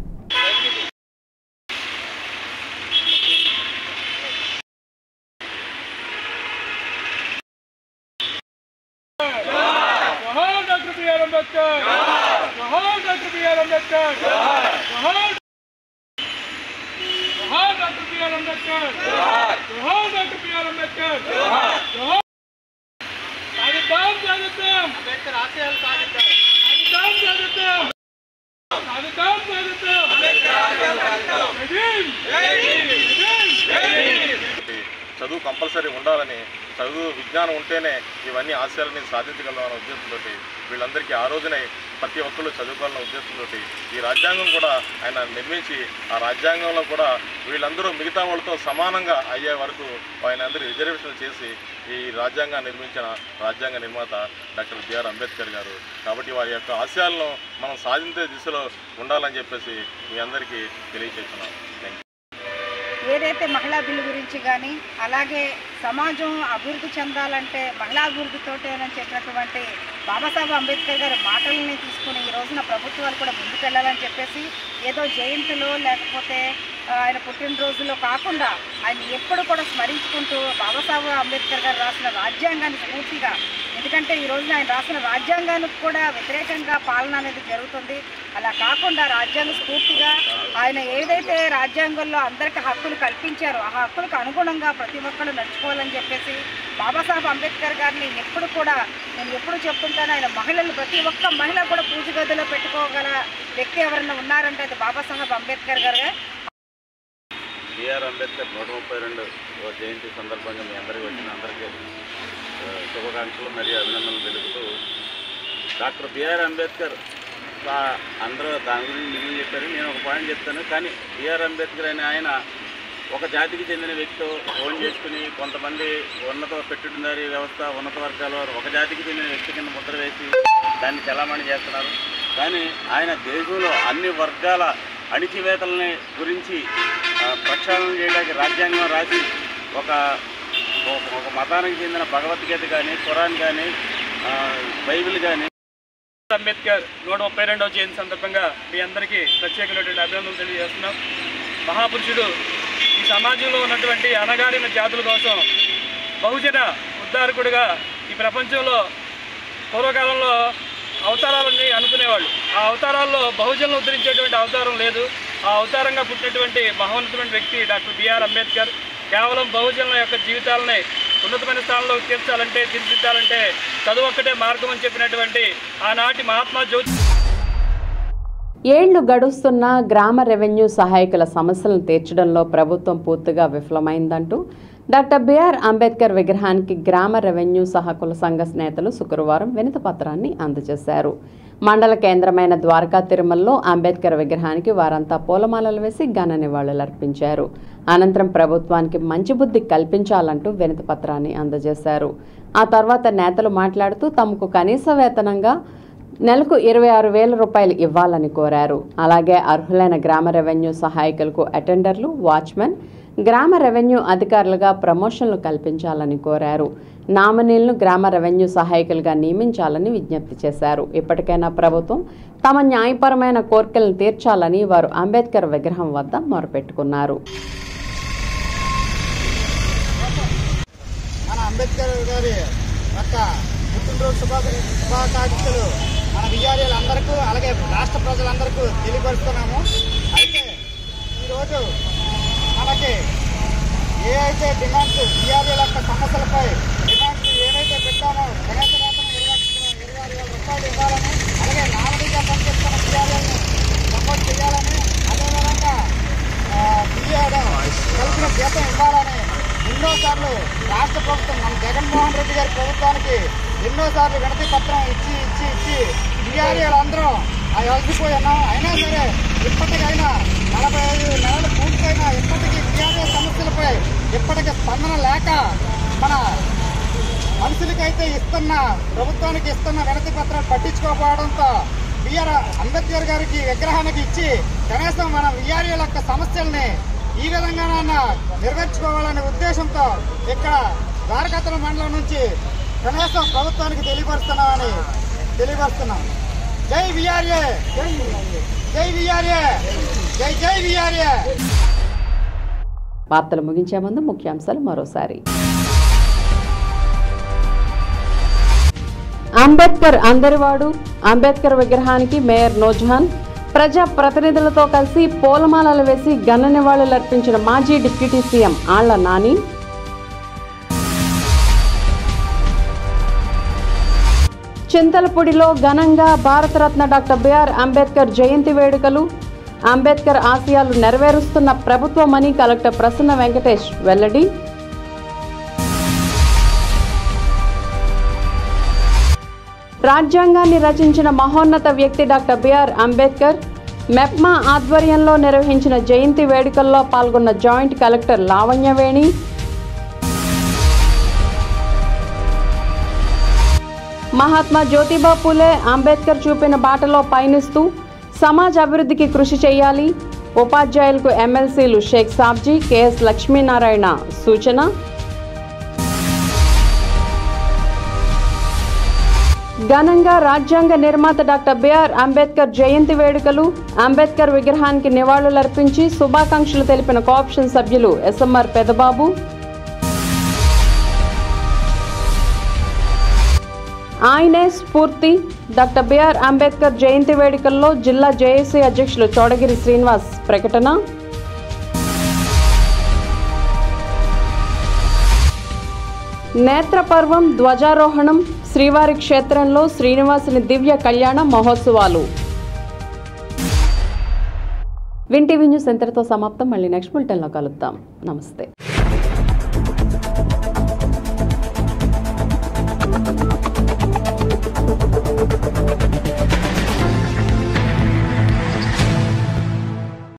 చదువు కంపల్సరీ ఉండాలని, చదువు విజ్ఞానం ఉంటేనే ఇవన్నీ ఆశయాలని సాధించగలమన్న ఉద్దేశంతో వీళ్ళందరికీ ఆ రోజునే ప్రతి ఒక్కళ్ళు చదువుకోవాలన్న ఉద్దేశంతో ఈ రాజ్యాంగం కూడా ఆయన నిర్మించి ఆ రాజ్యాంగంలో కూడా వీళ్ళందరూ మిగతా వాళ్ళతో సమానంగా అయ్యే వరకు ఆయన అందరూ రిజర్వేషన్లు చేసి ఈ రాజ్యాంగాన్ని నిర్మించిన రాజ్యాంగ నిర్మాత డాక్టర్ బిఆర్ అంబేద్కర్ గారు. కాబట్టి వారి యొక్క ఆశయాలను మనం సాధించే దిశలో ఉండాలని చెప్పేసి మీ అందరికీ తెలియజేస్తున్నాం. Thank you. ఏదైతే మహిళా బిల్లు గురించి కానీ అలాగే సమాజం అభివృద్ధి చెందాలంటే మహిళా అభివృద్ధితోటేనని చెప్పినటువంటి బాబాసాహెబ్ అంబేద్కర్ గారి మాటలని తీసుకుని ఈ రోజున ప్రభుత్వాలు కూడా ముందుకెళ్లాలని చెప్పేసి ఏదో జయంతిలో లేకపోతే ఆయన పుట్టినరోజులో కాకుండా ఆయన ఎప్పుడు కూడా స్మరించుకుంటూ బాబాసాహెబ్ అంబేద్కర్ గారు రాసిన రాజ్యాంగాన్ని స్ఫూర్తిగా, ఎందుకంటే ఈ రోజున ఆయన రాసిన రాజ్యాంగానికి కూడా వ్యతిరేకంగా పాలన అనేది జరుగుతుంది. అలా కాకుండా రాజ్యాంగ స్ఫూర్తిగా ఆయన ఏదైతే రాజ్యాంగంలో అందరికీ హక్కులు కల్పించారో ఆ హక్కులకు అనుగుణంగా ప్రతి ఒక్కరు నడుచుకోవాలని చెప్పేసి బాబాసాహెబ్ అంబేద్కర్ గారిని ఎప్పుడు కూడా నేను ఎప్పుడు చెప్తుంటాను, ఆయన మహిళలు ప్రతి ఒక్క మహిళ కూడా పూజ గదిలో పెట్టుకోగల వ్యక్తి ఎవరైనా ఉన్నారంటే అది బాబాసాహెబ్ అంబేద్కర్ గారు. బిఆర్ అంబేద్కర్ నూట ముప్పై రెండు జయంతి సందర్భంగా మీ అందరికీ వచ్చిన అందరికీ శుభాకాంక్షలు మరియు అభినందనలు తెలుపుతూ, డాక్టర్ బిఆర్ అంబేద్కర్ అందరూ దాని గురించి మిగిలిన చెప్పారు. నేను ఒక పాయింట్ చెప్తాను. కానీ బిఆర్ అంబేద్కర్ అనే ఆయన ఒక జాతికి చెందిన వ్యక్తి ఓన్ చేసుకుని కొంతమంది ఉన్నత పెట్టుబడిదారీ వ్యవస్థ ఉన్నత వర్గాల వారు ఒక జాతికి చెందిన వ్యక్తి కింద ముద్ర వేసి దాన్ని చలామణి చేస్తున్నారు. కానీ ఆయన దేశంలో అన్ని వర్గాల అణిచివేతలని గురించి ప్రక్షాళన చేయడానికి రాజ్యాంగం రాసి ఒక ఒక మతానికి చెందిన భగవద్గీత కానీ ఖురాన్ కానీ బైబిల్ కానీ అంబేద్కర్ నూట ముప్పై రెండవ జయంతి సందర్భంగా మీ అందరికీ ప్రత్యేకమైనటువంటి అభినందనలు తెలియజేస్తున్నాం. మహాపురుషుడు ఈ సమాజంలో ఉన్నటువంటి అణగారిన జాతుల కోసం బహుజన ఉద్ధారకుడిగా ఈ ప్రపంచంలో పూర్వకాలంలో అవతారాలని అనుకునేవాళ్ళు. ఆ అవతారాల్లో బహుజనులు ఉద్ధరించేటువంటి అవతారం లేదు. ఆ అవతారంగా పుట్టినటువంటి మహోన్నతమైన వ్యక్తి డాక్టర్ బిఆర్ అంబేద్కర్. కేవలం బహుజనుల యొక్క జీవితాలని ఉన్నతమైన స్థానంలో తీర్చాలంటే తీర్చిదిద్దాలంటే చదువు ఒక్కటే మార్గం అని చెప్పినటువంటి ఆనాటి మహాత్మా జ్యోతి. ఏళ్లు గడుస్తున్న గ్రామ రెవెన్యూ సహాయకుల సమస్యలను తీర్చడంలో ప్రభుత్వం పూర్తిగా విఫలమైందంటూ డాక్టర్ బిఆర్ అంబేద్కర్ విగ్రహానికి గ్రామ రెవెన్యూ సహకుల సంఘ నేతలు శుక్రవారం వినతి పత్రాన్ని అందజేశారు. మండల కేంద్రమైన ద్వారకా తిరుమలలో అంబేద్కర్ విగ్రహానికి వారంతా పూలమాలలు వేసి ఘన నివాళులర్పించారు. అనంతరం ప్రభుత్వానికి మంచి బుద్ధి కల్పించాలంటూ వినతి పత్రాన్ని అందజేశారు. ఆ తర్వాత నేతలు మాట్లాడుతూ తమకు కనీస వేతనంగా నెలకు ఇరవై ఆరు వేల రూపాయలు ఇవ్వాలని కోరారు. అలాగే అర్హులైన గ్రామ రెవెన్యూ సహాయకులకు అటెండర్లు, వాచ్మెన్, గ్రామ రెవెన్యూ అధికారులుగా ప్రమోషన్లు కల్పించాలని కోరారు. నామినీలను గ్రామ రెవెన్యూ సహాయకులుగా నియమించాలని విజ్ఞప్తి చేశారు. ఇప్పటికైనా ప్రభుత్వం తమ న్యాయపరమైన కోర్కెలను తీర్చాలని వారు అంబేద్కర్ విగ్రహం వద్ద మొరపెట్టుకున్నారు. మన అంబేద్కర్ గారి యొక్క పుట్టినరోజు శుభాకాంక్షలు మన విఆర్ఏలందరికీ అలాగే రాష్ట్ర ప్రజలందరికీ తెలియపరుస్తున్నాము. అయితే ఈరోజు మనకి ఏ అయితే డిమాండ్స్ విఆర్ఏల యొక్క సమస్యలపై డిమాండ్స్ ఏవైతే పెట్టామో కనీస వేతనం ఇరవై ఇరవై ఆరు వేల రూపాయలు ఇవ్వాలని, అలాగే నామినీగా పనిచేస్తున్న విఆర్ఏలను సపోర్ట్ చేయాలని, అదేవిధంగా విఆర్ఏ కలిసిన జీతం ఇవ్వాలని ఎన్నోసార్లు రాష్ట్ర ప్రభుత్వం మన జగన్మోహన్ రెడ్డి గారి ప్రభుత్వానికి ఎన్నోసార్లు వినతి పత్రం ఇచ్చి ఇచ్చి ఇచ్చి విఆర్ఏలందరం అవి అలసిపోయినాం. అయినా సరే ఇప్పటికైనా నలభై ఐదు నెలలు పూర్తయినా ఇప్పటికీ విఆర్ఏ సమస్యలపై ఇప్పటికీ స్పందన లేక మన మనుషులకైతే ఇస్తున్న ప్రభుత్వానికి ఇస్తున్న వినతి పత్రాలు పట్టించుకోకపోవడంతో బిఆర్ అంబేద్కర్ గారికి విగ్రహానికి ఇచ్చి కనీసం మన విఆర్ఏల యొక్క సమస్యల్ని ఈ విధంగానైనా నెరవేర్చుకోవాలనే ఉద్దేశంతో ఇక్కడ ద్వారకాతల మండలం నుంచి కనీసం ప్రభుత్వానికి తెలియపరుస్తున్నామని తెలియపరుస్తున్నాం. జై విఆర్ఏ, జై విఆర్ఏ, జై జై విఆర్ఏ. వార్తలు ముగించే ముందు ముఖ్యాంశాలు మరోసారి. అంబేద్కర్ అందరివాడు, అంబేద్కర్ విగ్రహానికి మేయర్ నూర్జహాన్, ప్రజా ప్రతినిధులతో కలిసి పూలమాలలు వేసి ఘన నివాళులర్పించిన మాజీ డిప్యూటీ సీఎం ఆళ్ల నాని. చింతలపూడిలో ఘనంగా భారతరత్న డాక్టర్ బిఆర్ అంబేద్కర్ జయంతి వేడుకలు. అంబేద్కర్ ఆశయాలు నెరవేరుస్తున్న ప్రభుత్వమని కలెక్టర్ ప్రసన్న వెంకటేష్ వెల్లడి. రాజ్యాంగాన్ని రచించిన మహోన్నత వ్యక్తి డాక్టర్ బిఆర్ అంబేద్కర్. మెప్మా ఆధ్వర్యంలో నిర్వహించిన జయంతి వేడుకల్లో పాల్గొన్న జాయింట్ కలెక్టర్ లావణ్యవేణి. మహాత్మా జ్యోతిబా పూలే అంబేద్కర్ చూపిన బాటలో పయనిస్తూ సమాజ అభివృద్ధికి కృషి చేయాలి. ఉపాధ్యాయులకు ఎమ్మెల్సీలు షేక్ సాబ్జీ, కెఎస్ లక్ష్మీనారాయణ సూచన. ఘనంగా రాజ్యాంగ నిర్మాత డాక్టర్ బిఆర్ అంబేద్కర్ జయంతి వేడుకలు. అంబేద్కర్ విగ్రహానికి నివాళులర్పించి శుభాకాంక్షలు తెలిపిన కోఆప్షన్ సభ్యులు ఎస్ఎంఆర్ పెదబాబు. ఆయనే స్ఫూర్తి. డాక్టర్ బిఆర్ అంబేద్కర్ జయంతి వేడుకల్లో జిల్లా జేఏసీ అధ్యక్షులు చౌడగిరి శ్రీనివాస్ ప్రకటన. నేత్రపర్వం ధ్వజారోహణం. శ్రీవారి క్షేత్రంలో శ్రీనివాసుని దివ్య కళ్యాణ మహోత్సవాలు. విన్ టీవీ న్యూస్ ఇంతటితో సమాప్తం. మళ్ళీ నెక్స్ట్ బులెటిన్లో కలుద్దాం. నమస్తే.